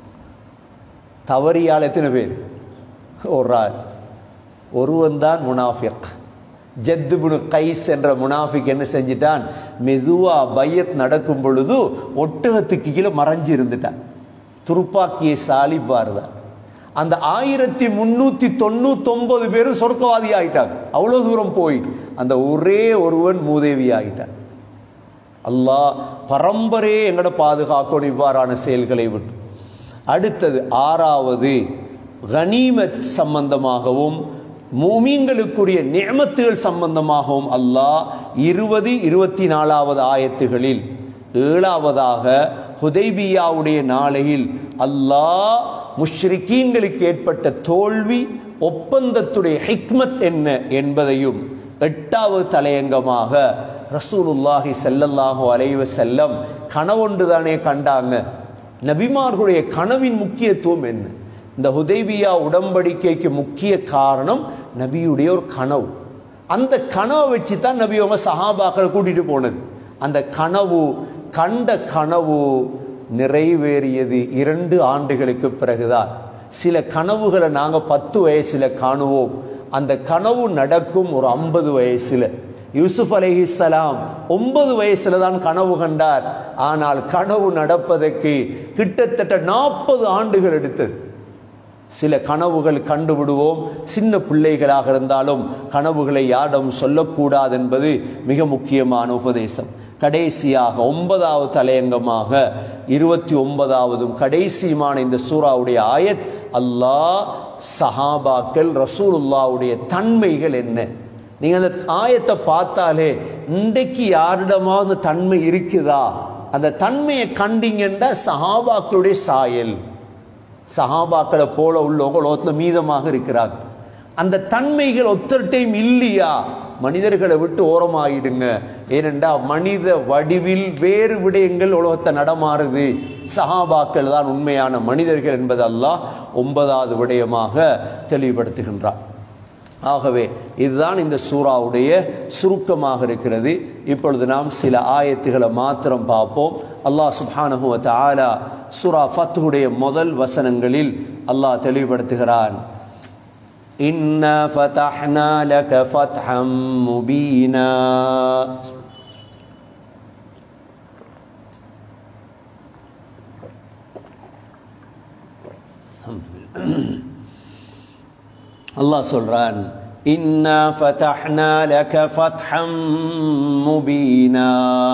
தவறியால் எத்தனை பேர்? ஒரு ஆள், ஒருவன் தான் முனாஃபிக். ஜத்துபுனு கைஸ் என்ற முனாஃபிக் என்ன செஞ்சிட்டான், மெதுவா பையத் நடக்கும் பொழுது ஒட்டகத்துக்கு கீழே மறைஞ்சு இருந்துட்டான். துருப்பாக்கியை சாலிப்பாருதான். அந்த ஆயிரத்தி முன்னூத்தி தொண்ணூத்தி ஒன்பது பேரும் சொர்க்கவாதி ஆயிட்டாங்க. அவ்வளவு தூரம் போய் அந்த ஒரே ஒருவன் மூதேவி ஆயிட்டான். அல்லாஹ் பரம்பரையே எங்கட பாதுகாக்கணும் இவ்வாறான செயல்களை விட்டு. அடுத்தது ஆறாவது கனிமத் சம்பந்தமாகவும் மூமீன்களுக்குரிய நிஅமத்துகள் சம்பந்தமாகவும் அல்லாஹ் இருபது இருபத்தி நாலாவது ஆயத்துகளில், ஏழாவதாக ஹுதைபியாவுடைய நாளையில் அல்லாஹ் முஷ்ரிக்கீன்களுக்கு ஏற்பட்ட தோல்வி ஒப்பந்தத்துடைய ஹிக்மத் என்ன என்பதையும், எட்டாவது தலையங்கமாக ரசூலுல்லாஹி ஸல்லல்லாஹு அலைஹி வஸல்லம் கனவொன்று தானே கண்டாங்க, நபிமார்களுடைய கனவின் முக்கியத்துவம் என்ன. இந்த ஹுதைபியா உடன்படிக்கைக்கு முக்கிய காரணம் நபியுடைய ஒரு கனவு. அந்த கனவை வச்சு தான் நபி அவங்க சஹாபாக்களை கூட்டிட்டு போனது. அந்த கனவு, கண்ட கனவு நிறைவேறியது இரண்டு ஆண்டுகளுக்கு பிறகுதான். சில கனவுகளை நாங்கள் பத்து வயசுல காணுவோம், அந்த கனவு நடக்கும் ஒரு ஐம்பது வயசுல. யூசுப் அலைஹிஸ்ஸலாம் ஒன்பது வயசுல தான் கனவு கண்டார். ஆனால் கனவு நடப்பதற்கு கிட்டத்தட்ட நாற்பது ஆண்டுகள் எடுத்தது. சில கனவுகள் கண்டுவிடுவோம், சின்ன பிள்ளைகளாக இருந்தாலும் கனவுகளை யாரிடம் சொல்லக்கூடாது என்பது மிக முக்கியமான உபதேசம். கடைசியாக ஒன்பதாவது தலையங்கமாக இருபத்தி ஒன்பதாவதும் கடைசியுமான இந்த சூராவுடைய ஆயத், அல்லாஹ் சஹாபாக்கள் ரசூலுல்லாவுடைய தன்மைகள் என்ன. நீங்க அந்த ஆயத்தை பார்த்தாலே இன்றைக்கு யாரிடமாவது தன்மை இருக்குதா, அந்த தன்மையை கண்டீங்கன்னா சஹாபாக்களுடைய சாயல், சஹாபாக்களை போல உள்ளவங்க உலகத்தில் மீதமாக இருக்கிறார். அந்த தன்மைகள் ஒத்தர் டைம் இல்லையா, மனிதர்களை விட்டு ஓரமாயிடுங்க. ஏனென்றா மனித வடிவில் வேறு விடயங்கள் உலகத்தை நடமாறுது, சஹாபாக்கள் தான் உண்மையான மனிதர்கள் என்பது அல்லாஹ் ஒன்பதாவது விடயமாக தெளிவுபடுத்துகின்றார். ஆகவே இதுதான் இந்த சூராவுடைய சுருக்கமாக இருக்கிறது. இப்பொழுது நாம் சில ஆயத்துகளை மாத்திரம் பார்ப்போம். அல்லாஹ் சுப்ஹானஹு வ தஆலா சூரா ஃபத்ஹுடைய முதல் வசனங்களில் அல்லாஹ் தெளிவுபடுத்துகிறான். இன்னா ஃபதஹ்னா லக ஃபத்ஹம் முபீனா. அல்லாஹ் சொல்றான், இன்னா ஃபதஹ்னா லக ஃபத்ஹம் முபீனா.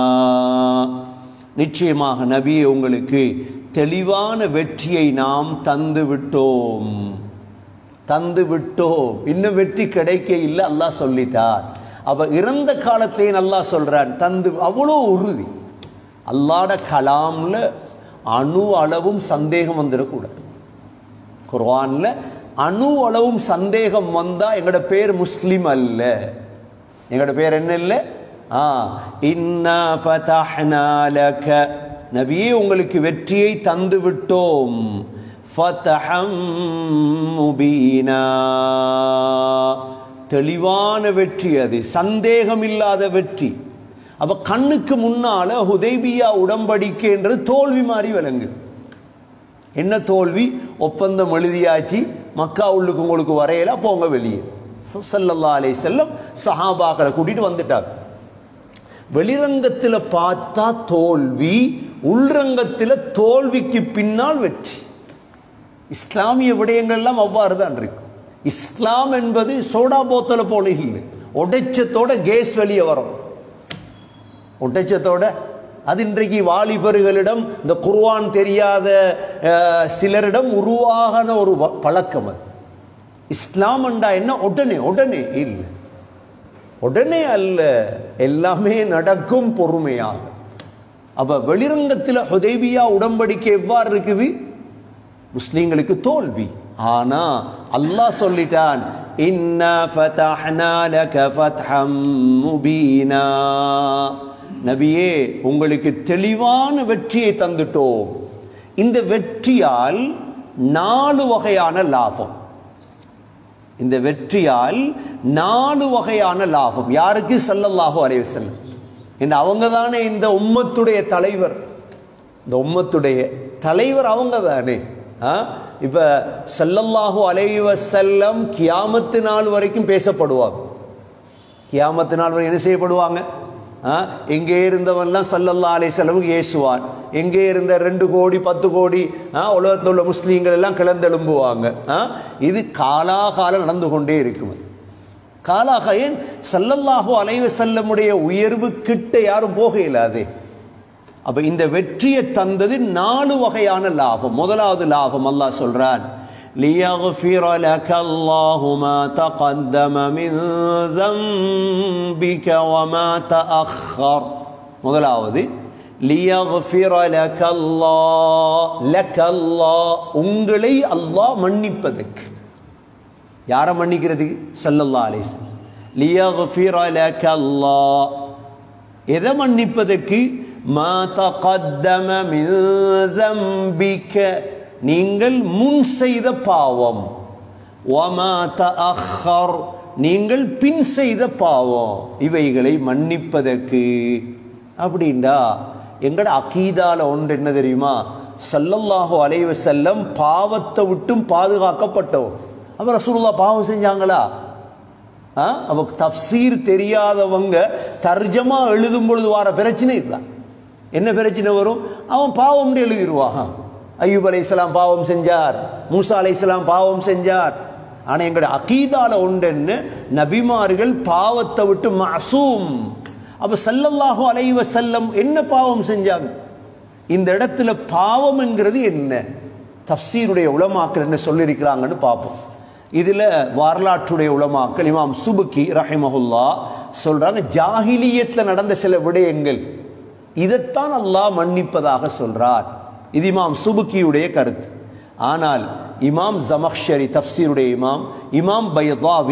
நிச்சயமாக நபியே உங்களுக்கு தெளிவான வெற்றியை நாம் தந்து விட்டோம். தந்து விட்டோம், இன்னும் வெற்றி கிடைக்க இல்லை, அல்லாஹ் சொல்லிட்டார். அப்ப இறந்த காலத்தையும் அல்லாஹ் சொல்றான் தந்து. அவ்வளோ உறுதி. அல்லாஹ்ட கலாம்ல அணு அளவும் சந்தேகம் வந்துடக்கூடாது. குர்ஆன்ல அணு அளவும் சந்தேகம் வந்தா எங்கட பேர் முஸ்லிம் அல்ல. எங்கட பேர் என்ன இல்லை? ஆ இன்னா ஃபதஹ்னா லக, நபியே உங்களுக்கு வெற்றியை தந்து விட்டோம். ஃபதஹம் முபீனா, தெளிவான வெற்றி, அது சந்தேகம் இல்லாத வெற்றி. அப்ப கண்ணுக்கு முன்னால ஹுதைபியா உடன்படிக்கைன்றது தோல்வி மாதிரி விளங்கு. என்ன தோல்வி? ஒப்பந்தம் எழுதியாச்சு, மக்கா உள்ளுக்கு உங்களுக்கு வரையல, போங்க வெளியே. ஸல்லல்லாஹு அலைஹி வஸல்லம் சஹாபாக்களை கூட்டிட்டு வந்துட்டாங்க. வெளிரங்கத்தில் பார்த்தா தோல்வி, உள்ரங்கத்தில் தோல்விக்கு பின்னால் வெற்றி. இஸ்லாமிய விடயங்கள் எல்லாம் அவ்வாறு தான் இருக்கு. இஸ்லாம் என்பது சோடா போத்தல போல இல்லை. உடைச்சத்தோட கேஸ் வெளியே வரும். உடைச்சத்தோட அது இன்றைக்கு வாலிபர்களிடம், இந்த குர்ஆன் தெரியாத சிலரிடம் உருவாகின ஒரு பழக்கம். அது இஸ்லாம் என்றா என்ன? உடனே உடனே இல்லை, உடனே அல்ல, எல்லாமே நடக்கும் பொறுமையாக. அப்ப வெளிரங்கத்தில் ஹுதைபியா உடன்படிக்கை எவ்வாறு இருக்குது? முஸ்லிம்களுக்கு தோல்வி. ஆனா அல்லாஹ் சொல்லிட்டான், இன்னா ஃபதஹ்னா லக ஃபத்ஹம் முபீனா. நபியே உங்களுக்கு தெளிவான வெற்றியை தந்துட்டோம். இந்த வெற்றியால் நாலு வகையான லாபம். இந்த வெற்றியால் நாலு வகையான லாபம். யாருக்கு? ஸல்லல்லாஹு அலைஹி வஸல்லம். என்ன, அவங்க தானே இந்த உம்மத்துடைய தலைவர். இந்த உம்மத்துடைய தலைவர் அவங்க தானே. இப்ப ஸல்லல்லாஹு அலைஹி வஸல்லம் கியாமத்து நாள் வரைக்கும் பேசப்படுவாங்க. கியாமத்து நாள் வரை என்ன செய்யப்படுவாங்க? எங்கே இருந்தவன்லாம் ஸல்லல்லாஹு அலைஹி வஸல்லம் ஏசுவான். எங்கே இருந்த ரெண்டு கோடி பத்து கோடி உலகத்தில் உள்ள முஸ்லீம்கள் எல்லாம் கிளந்தெழும்புவாங்க. இது காலாகாலம் நடந்து கொண்டே இருக்கும். காலாக ஏன் ஸல்லல்லாஹு அலைஹி வஸல்லமுடைய உயர்வு கிட்ட யாரும் போக இயலாது. அப்ப இந்த வெற்றியை தந்தது நாலு வகையான லாபம். முதலாவது லாபம் அல்லாஹ் சொல்றான், لِيَغْفِرَ لَكَ اللَّهُ مَا تَقَدَّمَ مِنْ ذَنْبِكَ وَمَا تَأَخَّرَ. முதலாவது لِيَغْفِرَ لَكَ اللَّهُ لَكَ اللَّهُ, உங்களை அல்லாஹ் மன்னிப்பதற்கு. யாரை மன்னிக்கிறதுக்கு? ஸல்லல்லாஹு அலைஹி வஸல்லம். لِيَغْفِرَ لَكَ اللَّهُ, எதை மன்னிப்பதற்கு? مَا تَقَدَّمَ مِنْ ذَنْبِكَ, நீங்கள் முன் செய்த பாவம். وَمَا تَأَخَّرَ, நீங்கள் பின் செய்த பாவம். இவைகளை மன்னிப்பதற்கு. அப்படின்டா எங்கட அகீதால ஒன்று என்ன தெரியுமா? ஸல்லல்லாஹு அலைஹி வஸல்லம் பாவத்தை விட்டும் பாதுகாக்கப்பட்டவர். அப்ப ரசூலுல்லாஹ் பாவம் செஞ்சாங்களா? அப்ப தஃப்சீர் தெரியாதவங்க தர்ஜமா எழுதும் பொழுது வர பிரச்சனை இதுதான். என்ன பிரச்சனை வரும்? அவன் பாவம் எழுதிடுவான். அய்யூப் அலைஹிஸ்ஸலாம் பாவம் செஞ்சார், மூசா அலைஹிஸ்ஸலாம் பாவம் செஞ்சார். ஆனா எங்கட அகீதால ஒன்று, நபிமார்கள் பாவத்தை விட்டு மஅசூம். அப்ப ஸல்லல்லாஹு அலைஹி வஸல்லம் என்ன பாவம் செஞ்சாங்க? இந்த இடத்துல பாவம் என்கிறது என்ன? தஃப்சீருடைய உலமாக்கள் என்ன சொல்லியிருக்கிறாங்கன்னு பார்ப்போம். இதுல வரலாற்றுடைய உலமாக்கள் இமாம் சுபுக்கி ரஹிமஹுல்லாஹ் சொல்றாங்க, ஜாஹிலியத்தில் நடந்த சில விடயங்கள் இதைத்தான் அல்லாஹ் மன்னிப்பதாக சொல்றார். இது இமாம் சுபுக்கியுடைய கருத்து. ஆனால் இமாம் ஜமக்ஷரி தஃப்சீருடைய இமாம், இமாம் பைதாவி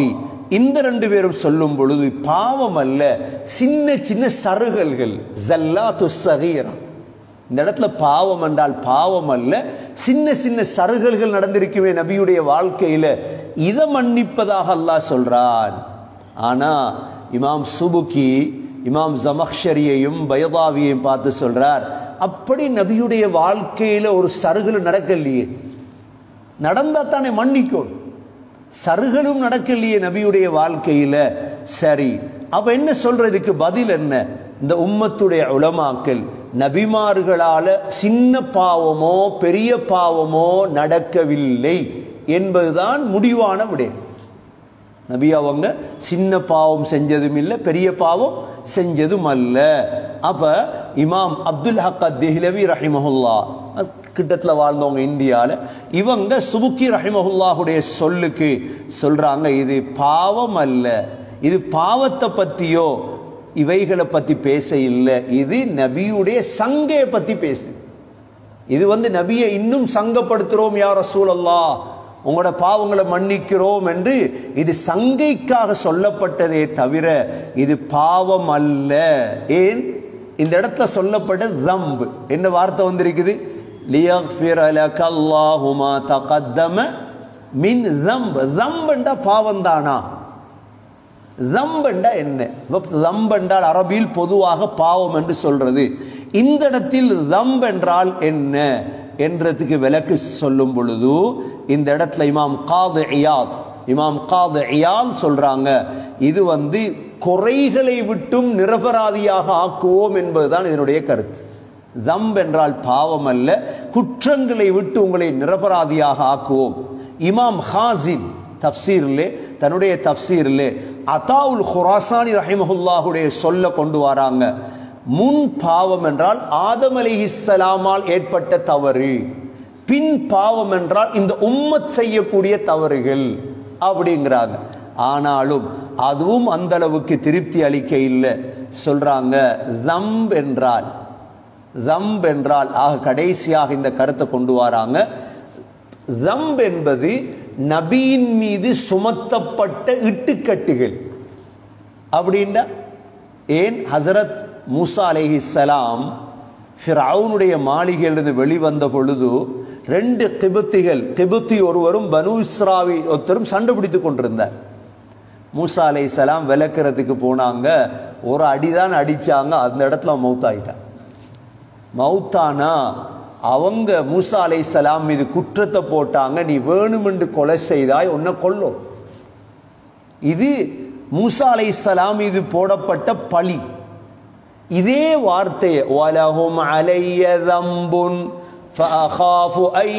இந்த ரெண்டு பேரும் சொல்லும் பொழுது பாவம் அல்ல, சின்ன சின்ன சருகல்கள், ஜல்லாத்து ஸகீரா. இந்த இடத்துல பாவம் என்றால் பாவம் அல்ல, சின்ன சின்ன சருகல்கள் நடந்திருக்குமே நபியுடைய வாழ்க்கையில, இதை மன்னிப்பதாக அல்லாஹ் சொல்றான். ஆனா இமாம் சுபுக்கி இமாம் ஜமக்ஷரியையும் பைதாவியையும் பார்த்து சொல்றார், அப்படி நபியுடைய வாழ்க்கையில ஒரு சருகல் நடக்கலையே, நடந்தா தானே மன்னிக்கும், சருகலும் நடக்கலையே நபியுடைய வாழ்க்கையில. சரி, அப்ப என்ன சொல்றதுக்கு பதில் என்ன? இந்த உம்மத்துடைய உலமாக்கள் நபிமார்களால சின்ன பாவமோ பெரிய பாவமோ நடக்கவில்லை என்பதுதான் முடிவான விடை. நபி அவங்க சின்ன பாவம் செஞ்சதும் இல்லை, பெரிய பாவம் செஞ்சதும் அல்ல. அப்ப இமாம் அப்துல் ஹக் அத்-திஹ்லவி ரஹிமஹுல்லா, கிட்டத்தில் வாழ்ந்தவங்க இந்தியாவில், இவங்க சுபுக்கி ரஹிமஹுல்லாஹுடைய சொல்லுக்கு சொல்றாங்க, இது பாவம் அல்ல, இது பாவத்தை பற்றியோ இவைகளை பற்றி பேச இல்லை, இது நபியுடைய சங்கையை பற்றி பேசு. இது வந்து நபியை இன்னும் சங்கப்படுத்துகிறோம், யா ரசூலல்லாஹ் உங்களோட பாவங்களை மன்னிக்கிறோம் என்று இது சங்கைக்காக சொல்லப்பட்டதே தவிர இது பாவம் அல்ல. ஏன் இந்த இடத்துல சொல்லப்பட்ட தம்ப் என்ன வார்த்தை வந்திருக்குது? லியக்ஃபிர லக்கல்லாஹு மா தகத்தம மின் தம்ப். தம்ப் என்றா பாவம் தானா? தம்ப் என்றா என்ன? தம்ப் என்றால் அரபியில் பொதுவாக பாவம் என்று சொல்றது. இந்த இடத்தில் தம்ப் என்றால் என்ன என்றதுக்கு விளக்கு சொல்லும் பொழுது இந்த இடத்துல இமாம் காது இயாத் இமாம் காது இயாத் சொல்றாங்க, இது வந்து குறைகளை விட்டும் நிரபராதியாக ஆக்குவோம் என்பதுதான் இதனுடைய கருத்து. தம்ப் என்றால் பாவம் அல்ல, குற்றங்களை விட்டு உங்களை நிரபராதியாக ஆக்குவோம். இமாம் ஹாசின் தப்சீரிலே தன்னுடைய தப்சீரிலே அதாவுல் குராசானி ரஹிமஹுல்லாஹுடைய சொல்ல கொண்டு வராங்க, முன் பாவம் என்றால் ஆதம் அலைஹிஸ்ஸலாமால் ஏற்பட்ட தவறு, பின் பாவம் என்றால் இந்த உம்மத் செய்யக்கூடிய தவறுகள் அப்படிங்கிறாங்க. ஆனாலும் அதுவும் அந்த அளவுக்கு திருப்தி அளிக்க இல்லை. சொல்றாங்க தம்ப் என்றால் தம்ப் என்றால் ஆக கடைசியாக இந்த கருத்தை கொண்டு வராங்க, தம்ப் என்பது நபியின் மீது சுமத்தப்பட்ட இட்டுக்கட்டுகள். அப்படின்னா ஏன் ஹசரத் மூசா அலைஹிஸ்ஸலாம் ஃபிரௌனுடைய மாளிகையிலிருந்து வெளிவந்த பொழுது ரெண்டு கிபுத்திகள், கிபுத்தி ஒருவரும் பனு இஸ்ராயீல் ஒருத்தரும் சண்டை பிடித்து கொண்டிருந்தார். மூசா அலைஹிஸ்ஸலாம் விளக்குறதுக்கு போனாங்க, ஒரு அடிதான் அடிச்சாங்க, அந்த இடத்துல மௌத்தாயிட்டான். மௌத்தானா அவங்க மூசா அலைஹிஸ்ஸலாம் மீது குற்றத்தை போட்டாங்க, நீ வேணுமென்று கொலை செய்தாய், உன்னை கொல்லும். இது மூசா அலைஹிஸ்ஸலாம் மீது போடப்பட்ட பழி. இதே வார்த்தையை வலஹும் அலைய தம்புன் ஃபஅகாஃபு அன்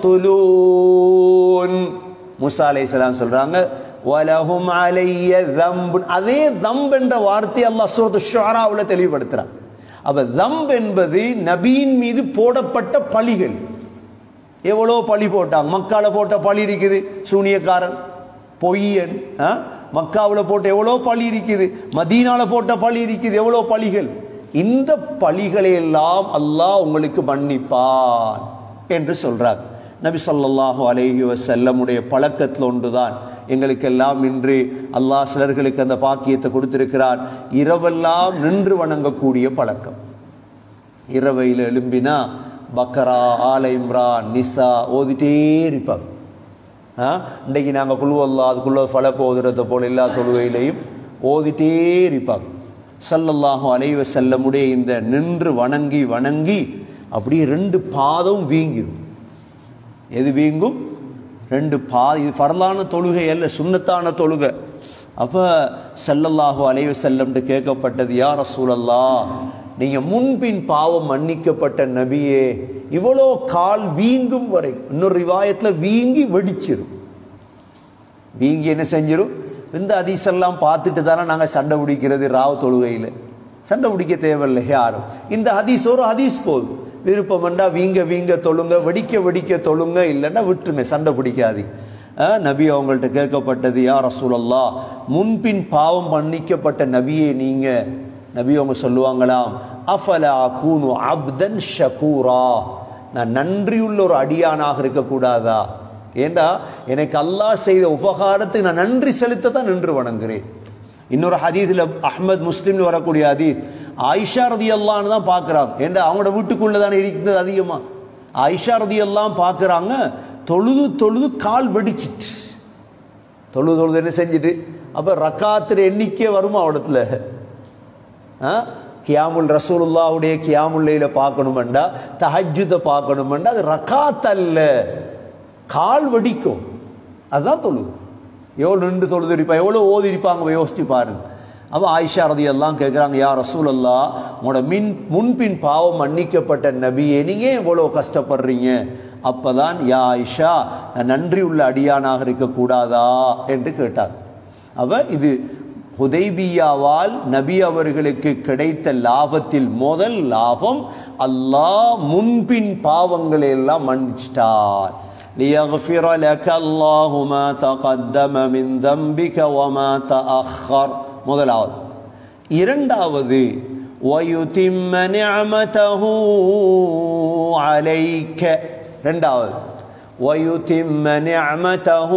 யக்துலூன், மூசா அலைஹிஸ்ஸலாம் சொல்றாங்க வலஹும் அலைய தம்புன். அதே தம்ப் என்ற வார்த்தையை அல்லாஹ் சூரத்து ஷுஆராவுல தெளிவுபடுத்துறான். அப்ப தம்ப் என்பது நபியின் மீது போடப்பட்ட பழிகள். எவ்வளோ பழி போட்டாங்க, மக்கால போட்ட பழி இருக்குது, சூனியக்காரன், பொய்யன். மக்காவில் போட்ட எவ்வளோ பழி இருக்குது, மதீனால போட்ட பழி இருக்குது, எவ்வளோ பழிகள். இந்த பழிகளை எல்லாம் அல்லாஹ் உங்களுக்கு மன்னிப்பான் என்று சொல்றார். நபி ஸல்லல்லாஹு அலைஹி வஸல்லமுடைய பழக்கத்தில் ஒன்றுதான் எங்களுக்கெல்லாம் இன்று அல்லாஹ் சிலர்களுக்கு அந்த பாக்கியத்தை கொடுத்திருக்கிறார், இரவெல்லாம் நின்று வணங்கக்கூடிய பழக்கம். இரவையில் எழும்பினா பக்கரா, ஆல இம்ரான், நிசா ஓதிட்டே இருப்பாங்க. இன்றைக்கு நாங்கள் குழுவல்லா அதுக்குள்ள ஃபலக் ஓதுறதை போல் எல்லா தொழுகையிலையும் ஓதிட்டே இருப்பாங்க. ஸல்லல்லாஹு அலைஹி வஸல்லமுடைய இந்த நின்று வணங்கி வணங்கி அப்படியே ரெண்டு பாதம் வீங்கிடும். எது வீங்கும்? ரெண்டு பாதம். இது ஃபர்லான தொழுகை அல்ல, சுன்னத்தான தொழுகை. அப்போ ஸல்லல்லாஹு அலைஹி வஸல்லம்ட்டு கேட்கப்பட்டது, யா ரசூலல்லாஹ் நீங்கள் முன்பின் பாவம் மன்னிக்கப்பட்ட நபியே, இவ்வளோ கால் வீங்கும் வரை, இன்னொரு ரிவாயத்தில் வீங்கி வெடிச்சிடும். வீங்கி என்ன செஞ்சிடும்? இந்த ஹதீஸெல்லாம் பார்த்துட்டு தானே நாங்கள் சண்டை பிடிக்கிறது ராவ் தொழுகையில். சண்டை பிடிக்க தேவையில்லை யாரும். இந்த ஹதீஸ் ஒரு ஹதீஸ் போதும். விருப்பம் வேண்டா வீங்க வீங்க தொழுங்க, வெடிக்க வெடிக்க தொழுங்க, இல்லைன்னா விட்டுருங்க, சண்டை பிடிக்காது. நபி அவங்கள்ட்ட கேட்கப்பட்டது, யா ரசூலல்லாஹ் முன்பின் பாவம் மன்னிக்கப்பட்ட நபியே நீங்க. நபி அவங்க சொல்லுவாங்களாம், அஃபலா கூனு அப்தன் ஷகூரா, நான் நன்றியுள்ள ஒரு அடியானாக இருக்கக்கூடாதா ஏண்டா எனக்கு அல்லாஹ் செய்த உபகாரத்துக்கு நான் நன்றி செலுத்த தான் நின்று வணங்குறேன். இன்னொரு ஹதீஸ்ல அஹ்மத் முஸ்லிம்ல வரக்கூடிய ஹதீஸ், ஆயிஷா ரலியல்லாஹு தான் பார்க்குறாங்க. ஏண்டா அவங்களோட வீட்டுக்குள்ள தானே இருக்கிறது அதிகமாக. ஆயிஷா ரலியல்லாஹு பார்க்குறாங்க, தொழுது தொழுது கால் வெடிச்சிட்டு, தொழுது தொழுது என்ன செஞ்சுட்டு, அப்போ ரக்காத்துல எண்ணிக்கை வருமா அவடத்துல? கியாமுல் ரசூலுல்லாஹுடைய கியாமுல்லையில பார்க்கணுமெண்டா, தஹஜ்ஜுதை பார்க்கணுமெண்டா, அது ரக்காத் அல்ல, கால் வெடிக்கும். அதுதான் தொழுது. எவ்வளோ நின்று தொழுது இருப்பாங்க, எவ்வளோ ஓதி இருப்பாங்க யோசிச்சு பாருங்க. அப்போ ஆயிஷா ரலியல்லாஹு கேட்குறாங்க, யா ரசூலல்லாஹ், உங்களோட மின் முன்பின் பாவம் மன்னிக்கப்பட்ட நபியே, நீங்கள் எவ்வளோ கஷ்டப்படுறீங்க? அப்போதான் யா ஆயிஷா, நன்றி உள்ள அடியானாக இருக்கக்கூடாதா என்று கேட்டார். அப்போ இது ஹுதைபியாவால் நபி அவர்களுக்கு கிடைத்த லாபத்தில் முதல் லாபம், அல்லாஹ் முன்பின் பாவங்களை எல்லாம் மன்னிச்சிட்டார். لِيَغْفِرَ لَكَ اللَّهُ مَا تَقَدَّمَ مِنْ ذَنْبِكَ وَمَا تَأَخَّرَ. முதலாவது. இரண்டாவது, وَيُتِمَّ نِعْمَتَهُ عَلَيْكَ. இரண்டாவது, وَيُتِمَّ نِعْمَتَهُ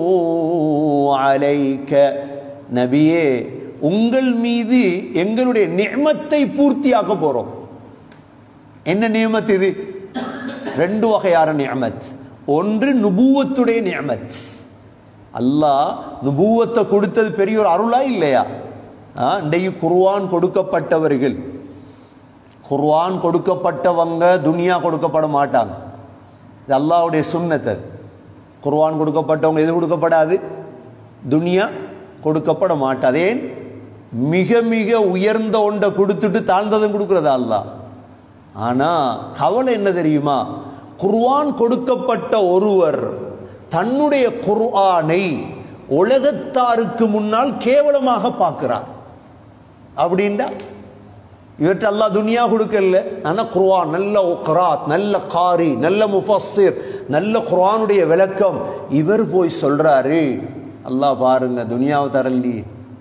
عَلَيْكَ. நபியே, உங்கள் மீது எங்களுடைய நிஅமத்தை பூர்த்தியாக்க போறோம். என்ன நிஅமத் இது? ரெண்டு வகையான நிஅமத். ஒன்று நுபுவத்துடைய நிஅமத். அல்லாஹ் நுபுவத்தை கொடுத்தது பெரிய ஒரு அருளா இல்லையா? இன்றைக்கு குர்ஆன் கொடுக்கப்பட்டவர்கள், குர்ஆன் கொடுக்கப்பட்டவங்க துனியா கொடுக்கப்பட மாட்டாங்க. இது அல்லாஹ்வுடைய சுன்னத். குர்ஆன் கொடுக்கப்பட்டவங்க எது கொடுக்கப்படாது? துனியா கொடுக்கப்பட மாட்டாதே. மிக மிக உயர்ந்த ஒன்றை கொடுத்துட்டு தாழ்ந்ததும் கொடுக்கிறதா அல்லாஹ். ஆனால் கவலை என்ன தெரியுமா? குர்ஆன் கொடுக்கப்பட்ட ஒருவர் தன்னுடைய குர்ஆனை உலகத்தாருக்கு முன்னால் கேவலமாக பார்க்கிறார். அப்படின்டா இவற்றை அல்லாஹ் துனியா கொடுக்கல. ஆனால் குர்ஆன் நல்ல உக்ராத், நல்ல காரி, நல்ல முஃபஸ்ஸிர், நல்ல குர்ஆனுடைய விளக்கம் இவர் போய் சொல்றாரு. அல்லாஹ் பாருங்க, துனியாவை தரலையே,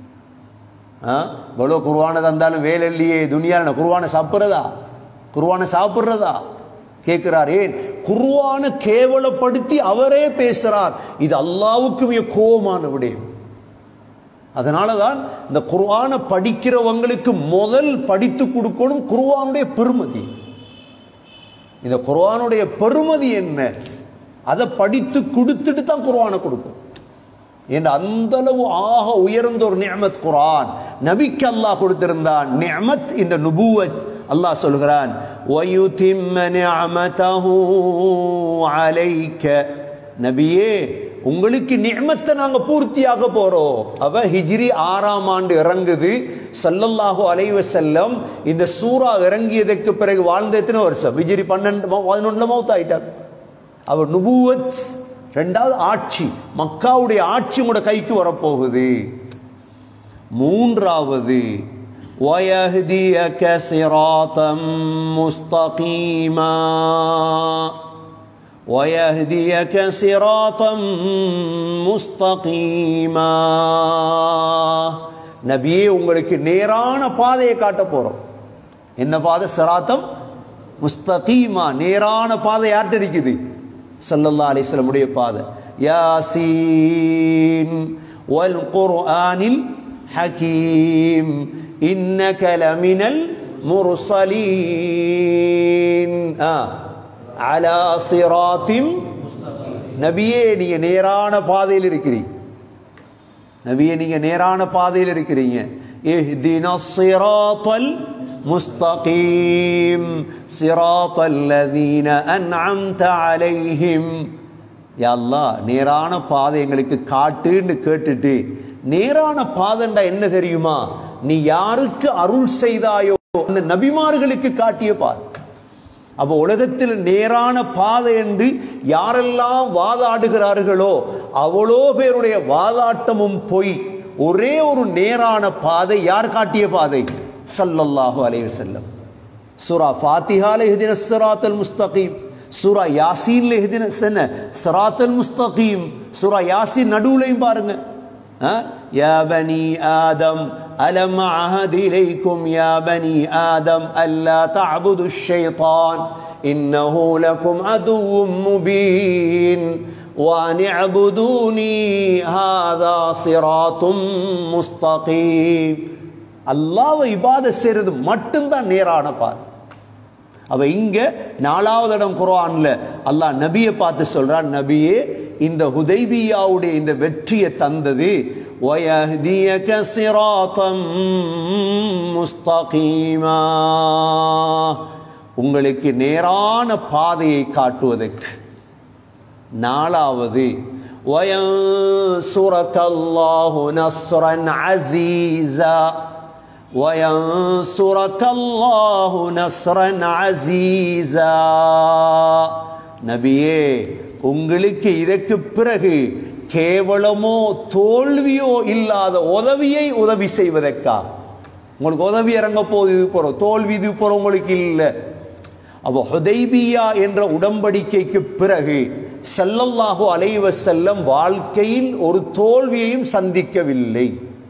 இவ்வளோ குர்ஆனை தந்தாலும் வேலை இல்லையே, துனியாவில் குர்ஆனை சாப்பிட்றதா, குர்ஆனை சாப்பிட்றதா கேட்கிறார். ஏன்? குர்ஆனை கேவலப்படுத்தி அவரே பேசுறார். இது அல்லாஹ்வுக்கு மிக கோபமான விடயம். அதனால தான் இந்த குர்ஆனை படிக்கிறவங்களுக்கு முதல் படித்து கொடுக்கணும் குர்ஆனுடைய பெருமதி. இந்த குர்ஆனுடைய பெருமதி என்ன, அதை படித்து கொடுத்துட்டு தான் குர்ஆனை கொடுக்கும். என்ற அந்த அளவு ஆக உயர்ந்த ஒரு நிஅமத் குர்ஆன் நபிக்கு அல்லாஹ் கொடுத்திருந்தான். நிஅமத் இந்த நுபுவத். அல்லாஹ் சொல்கிறான், வயுதிம்ம நிஅமதஹு அலைக. நபியே, உங்களுக்கு நிஅமத்தை நாங்க பூர்த்தியாக போறோம். அவ ஹிஜ்ரி ஆறாம் ஆண்டு இறங்குது. ஸல்லல்லாஹு அலைஹி வஸல்லம் இந்த சூரா இறங்கியதற்கு பிறகு வாழ்ந்த எத்தனை வருஷம்? ஹிஜ்ரி பன்னெண்டு பதினொன்றுல மௌத் ஆயிட்டார். அவர் நுபுவத் ரெண்டாவது ஆட்சி, மக்காவுடைய ஆட்சி உங்களோட கைக்கு வரப்போகுது. மூன்றாவது, وَيَهْدِيَكَ صِرَاطًا مُسْتَقِيمًا. وَيَهْدِيَكَ صِرَاطًا مُسْتَقِيمًا. நபியே, உங்களுக்கு நேரான பாதையை காட்ட போறோம். என்ன பாதை? சிராத்தம் முஸ்தகீமா. நேரான பாதை யார்கிட்ட இருக்குது? ஸல்லல்லாஹு அலைஹி வஸல்லம் உடைய பாதை. யாசீன் வல் குர்ஆனில் ஹகீம் இன்னக லமினல் முர்ஸலீன் அலா சிராத்தின். நபியே, நீங்க நேரான பாதையில் இருக்கிறீங்க. நபியே, நீங்க நேரான பாதையில் இருக்கிறீங்க. இஹ்தினஸ் ஸிராத்தல் முஸ்தகீம் ஸிராத்தல் லதீன அன்அம்த அலைஹிம். யா அல்லாஹ், நேரான பாதை எங்களுக்கு காட்டுன்னு கேட்டுட்டு, நேரான பாதைண்டா என்ன தெரியுமா? நீ யாருக்கு அருள் செய்தாயோ அந்த நபிமார்களுக்கு காட்டிய பாதை. அப்போ உலகத்தில் நேரான பாதை என்று யாரெல்லாம் வாதாடுகிறார்களோ அவ்வளோ பேருடைய வாதாட்டமும் பொய். ஒரே ஒரு நேரான பாதை யார் காட்டிய பாதை? ஸல்லல்லாஹு அலைஹி வஸல்லம். சூரா ஃபாத்திஹால இஹ்தினஸ் ஸிராத்தல் முஸ்தகீம், சூரா யாசீன்ல இஹ்தினஸ் ஸிராத்தல் முஸ்தகீம். சூரா யாசீன் நடுவுலையும் பாருங்க, யா பனி ஆதம் அலம் அஹத் இலைக்கும் யா பனி ஆதம் அல்லா தஅபுதுஷ் ஷைத்தான் இன்னஹு லகும் அதுவும் முபீன் وأن اعبدوني هذا صراط مستقيم. அல்லாஹ்வை இபாதத் செய்யறது மட்டும்தான் நேரான பாதை. அப்ப இங்க நாலாவது இடம் குர்ஆன்ல அல்லாஹ் நபியை பார்த்து சொல்றான், நபியே இந்த ஹுதைபியாவுடைய இந்த வெற்றியை தந்தது وَيَهْدِيَكَ صِرَاطًا مُسْتَقِيمًا, உங்களுக்கு நேரான பாதையை காட்டுவதற்கு. நாலாவது وَيَنْصُرَكَ اللَّهُ نَصْرًا عَزِيزًا وَيَنْصُرَكَ اللَّهُ نَصْرًا عَزِيزًا. நபியே உங்களுக்கு இதற்கு பிறகு கேவலமோ தோல்வியோ இல்லாத உதவியை உதவி செய்வதற்காக. உங்களுக்கு உதவி இறங்க போது இது போறோம், தோல்வி இது போறோம் உங்களுக்கு இல்லை. அப்போ ஹுதைபியா என்ற உடன்படிக்கைக்கு பிறகு ஸல்லல்லாஹு அலைஹி வஸல்லம் வாழ்க்கையில் ஒரு தோல்வியையும் சந்திக்கவில்லை.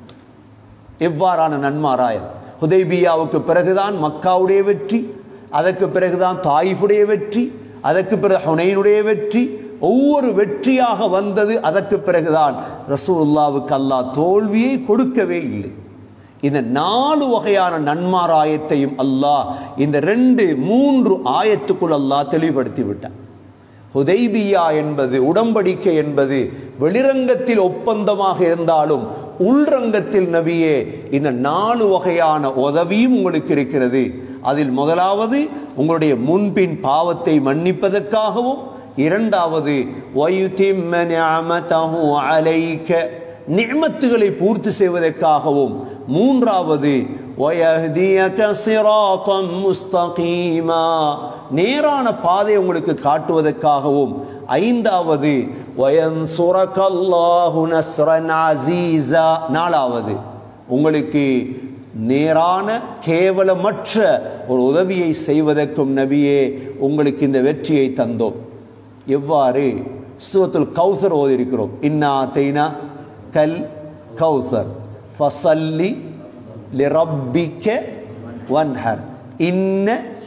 எவ்வாறான நன்மாராயம்! ஹுதைபியாவுக்கு பிறகுதான் மக்காவுடைய வெற்றி, அதற்கு பிறகுதான் தாயிஃபுடைய வெற்றி, அதற்கு பிறகு ஹுனைனுடைய வெற்றி, ஒவ்வொரு வெற்றியாக வந்தது. அதற்கு பிறகுதான் ரசூலுல்லாவுக்கு அல்லாஹ் தோல்வியை கொடுக்கவே இல்லை. இந்த நாலு வகையான நன்மாராயத்தையும் அல்லாஹ் இந்த ரெண்டு மூன்று ஆயத்துக்குள் அல்லாஹ் தெளிவுபடுத்தி விட்டார். ஹுதைபியா என்பது உடன்படிக்கை என்பது வெளிரங்கத்தில் ஒப்பந்தமாக இருந்தாலும் உள்ரங்கத்தில் நபியே இந்த நாலு வகையான உதவியும் உங்களுக்கு இருக்கிறது. அதில் முதலாவது உங்களுடைய முன்பின் பாவத்தை மன்னிப்பதற்காகவும், இரண்டாவது வயுதிம்ம நிஅமதஹு அலைக நிஅமத்துகளை பூர்த்தி செய்வதற்காகவும், மூன்றாவது வயஹ்தியக ஸிராத்தன் முஸ்தகீமா நேரான பாதை உங்களுக்கு காட்டுவதற்காகவும், ஐந்தாவது வயன்சுரகல்லாஹு நஸ்ரன் அஸீஸா நாலாவது உங்களுக்கு நேரான கேவலமற்ற ஒரு உதவியை செய்வதற்கும் நபியே உங்களுக்கு இந்த வெற்றியை தந்தோம். எவ்வாறு? சூரத்துல் கௌசர் ஓதி இருக்கிறோம். இன்னா அத்தைனா கல் கௌசர் ஃபஸல்லி லிரப்பிக வன்ஹர் இன்ன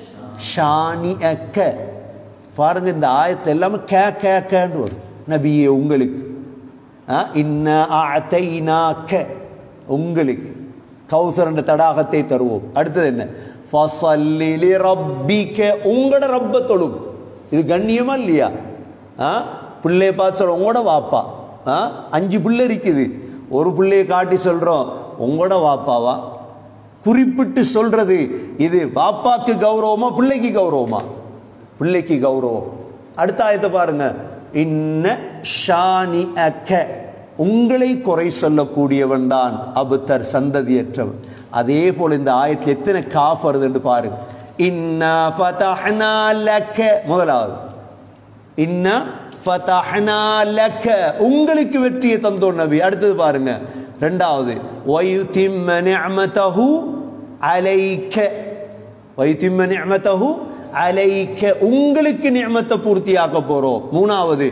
ஷானிஅக. பாருங்க, இந்த ஆயத்தை எல்லாமே கே கே கேன்னு வரும். நபியே உங்களுக்கு, இன்ன அத்தைனாக உங்களுக்கு கௌசர் என்ற தடாகத்தை தருவோம். அடுத்தது என்ன? ஃபஸல்லி லிரப்பிக உங்களோட ரப்ப தொழும். இது கண்ணியமா இல்லையா? பிள்ளைய பார்த்து சொல்ற உங்களோட வாப்பா, அஞ்சு பிள்ளை இருக்குது, ஒரு பிள்ளையை காட்டி சொல்றோம் உங்களோட வாப்பாவா? குறிப்பிட்டு சொல்றது இது வாப்பாக்கு கௌரவமா பிள்ளைக்கு கௌரவமா? பிள்ளைக்கு கௌரவம். அடுத்த ஆயத்தை பாருங்க, இன்ன ஷானிஅக உங்களை குறை சொல்லக்கூடியவன் தான் அபுத்தர் சந்ததியற்றவன். அதே போல இந்த ஆயத்தில் எத்தனை காஃப் வருது என்று பாருங்க. இன்னா ஃபதஹ்னா லக முதலாவது, இன்னா ஃபதஹ்னா லக உங்களுக்கு வெற்றியை தந்தோம் நபி. அடுத்தது பாருங்க இரண்டாவது, வயுதிம்ம நிஅமதஹு அலைக வயுதிம்ம நிஅமதஹு அலைக உங்களுக்கு நிஅமத்தை பூர்த்தியாக்க போறோம். மூணாவது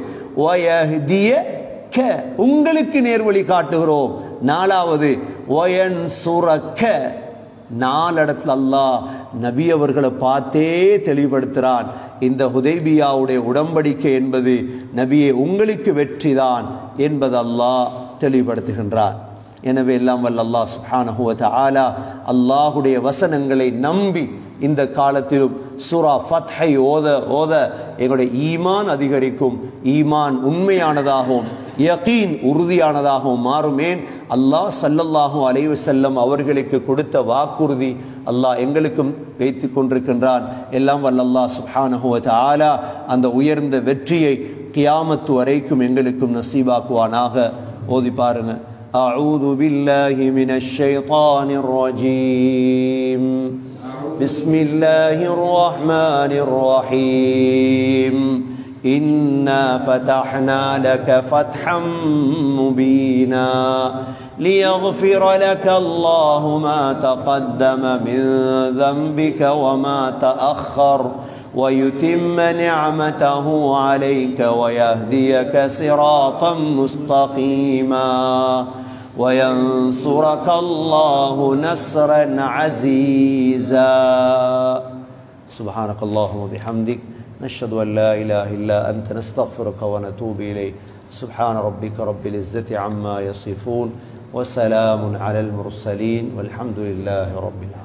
வயஹ்தியக உங்களுக்கு நேர்வழி காட்டுகிறோம். நாலாவது வயன்சுரக நாலு இடத்துல அல்லாஹ் நபி அவர்களை பார்த்தே தெளிவுபடுத்துகிறான். இந்த ஹுதைபியாவுடைய உடன்படிக்கை என்பது நபியே உங்களுக்கு வெற்றிதான் என்பது அல்லாஹ் தெளிவுபடுத்துகின்றார். எனவே எல்லாம் வல்ல அல்லாஹ் சுப்ஹானஹு வ தஆலா அல்லாஹுடைய வசனங்களை நம்பி இந்த காலத்திலும் சூரா ஃபத்ஹை ஓத ஓத எங்களுடைய ஈமான் அதிகரிக்கும், ஈமான் உண்மையானதாகவும் யகீன் உறுதியானதாகவும் மாறுமேன். அல்லாஹ் ஸல்லல்லாஹு அலைஹி வஸல்லம் அவர்களுக்கு கொடுத்த வாக்குறுதி அல்லாஹ் எங்களுக்கும் வைத்து கொண்டிருக்கின்றான். எல்லாம் வல்ல அல்லாஹ் சுப்ஹானஹு வ தஆலா அந்த உயர்ந்த வெற்றியை கியாமத்து வரைக்கும் எங்களுக்கும் நசீபாக்குவானாக. ஓதி பாருங்க. அஊது பில்லாஹி மினஷ் ஷைத்தானிர் ரஜீம். பிஸ்மில்லாஹிர் ரஹ்மானிர் ரஹீம். إنا فتحنا لك فتحا مبينا ليغفر لك الله ما تقدم من ذنبك وما تأخر ويتم نعمته عليك ويهديك صراطا مستقيما وينصرك الله نصرا عزيزا. سبحانك اللهم وبحمدك نشهد أن لا إله إلا أنت نستغفرك ونتوب إليك سبحان ربك رب العزة عما يصفون وسلام على المرسلين والحمد لله رب العالمين.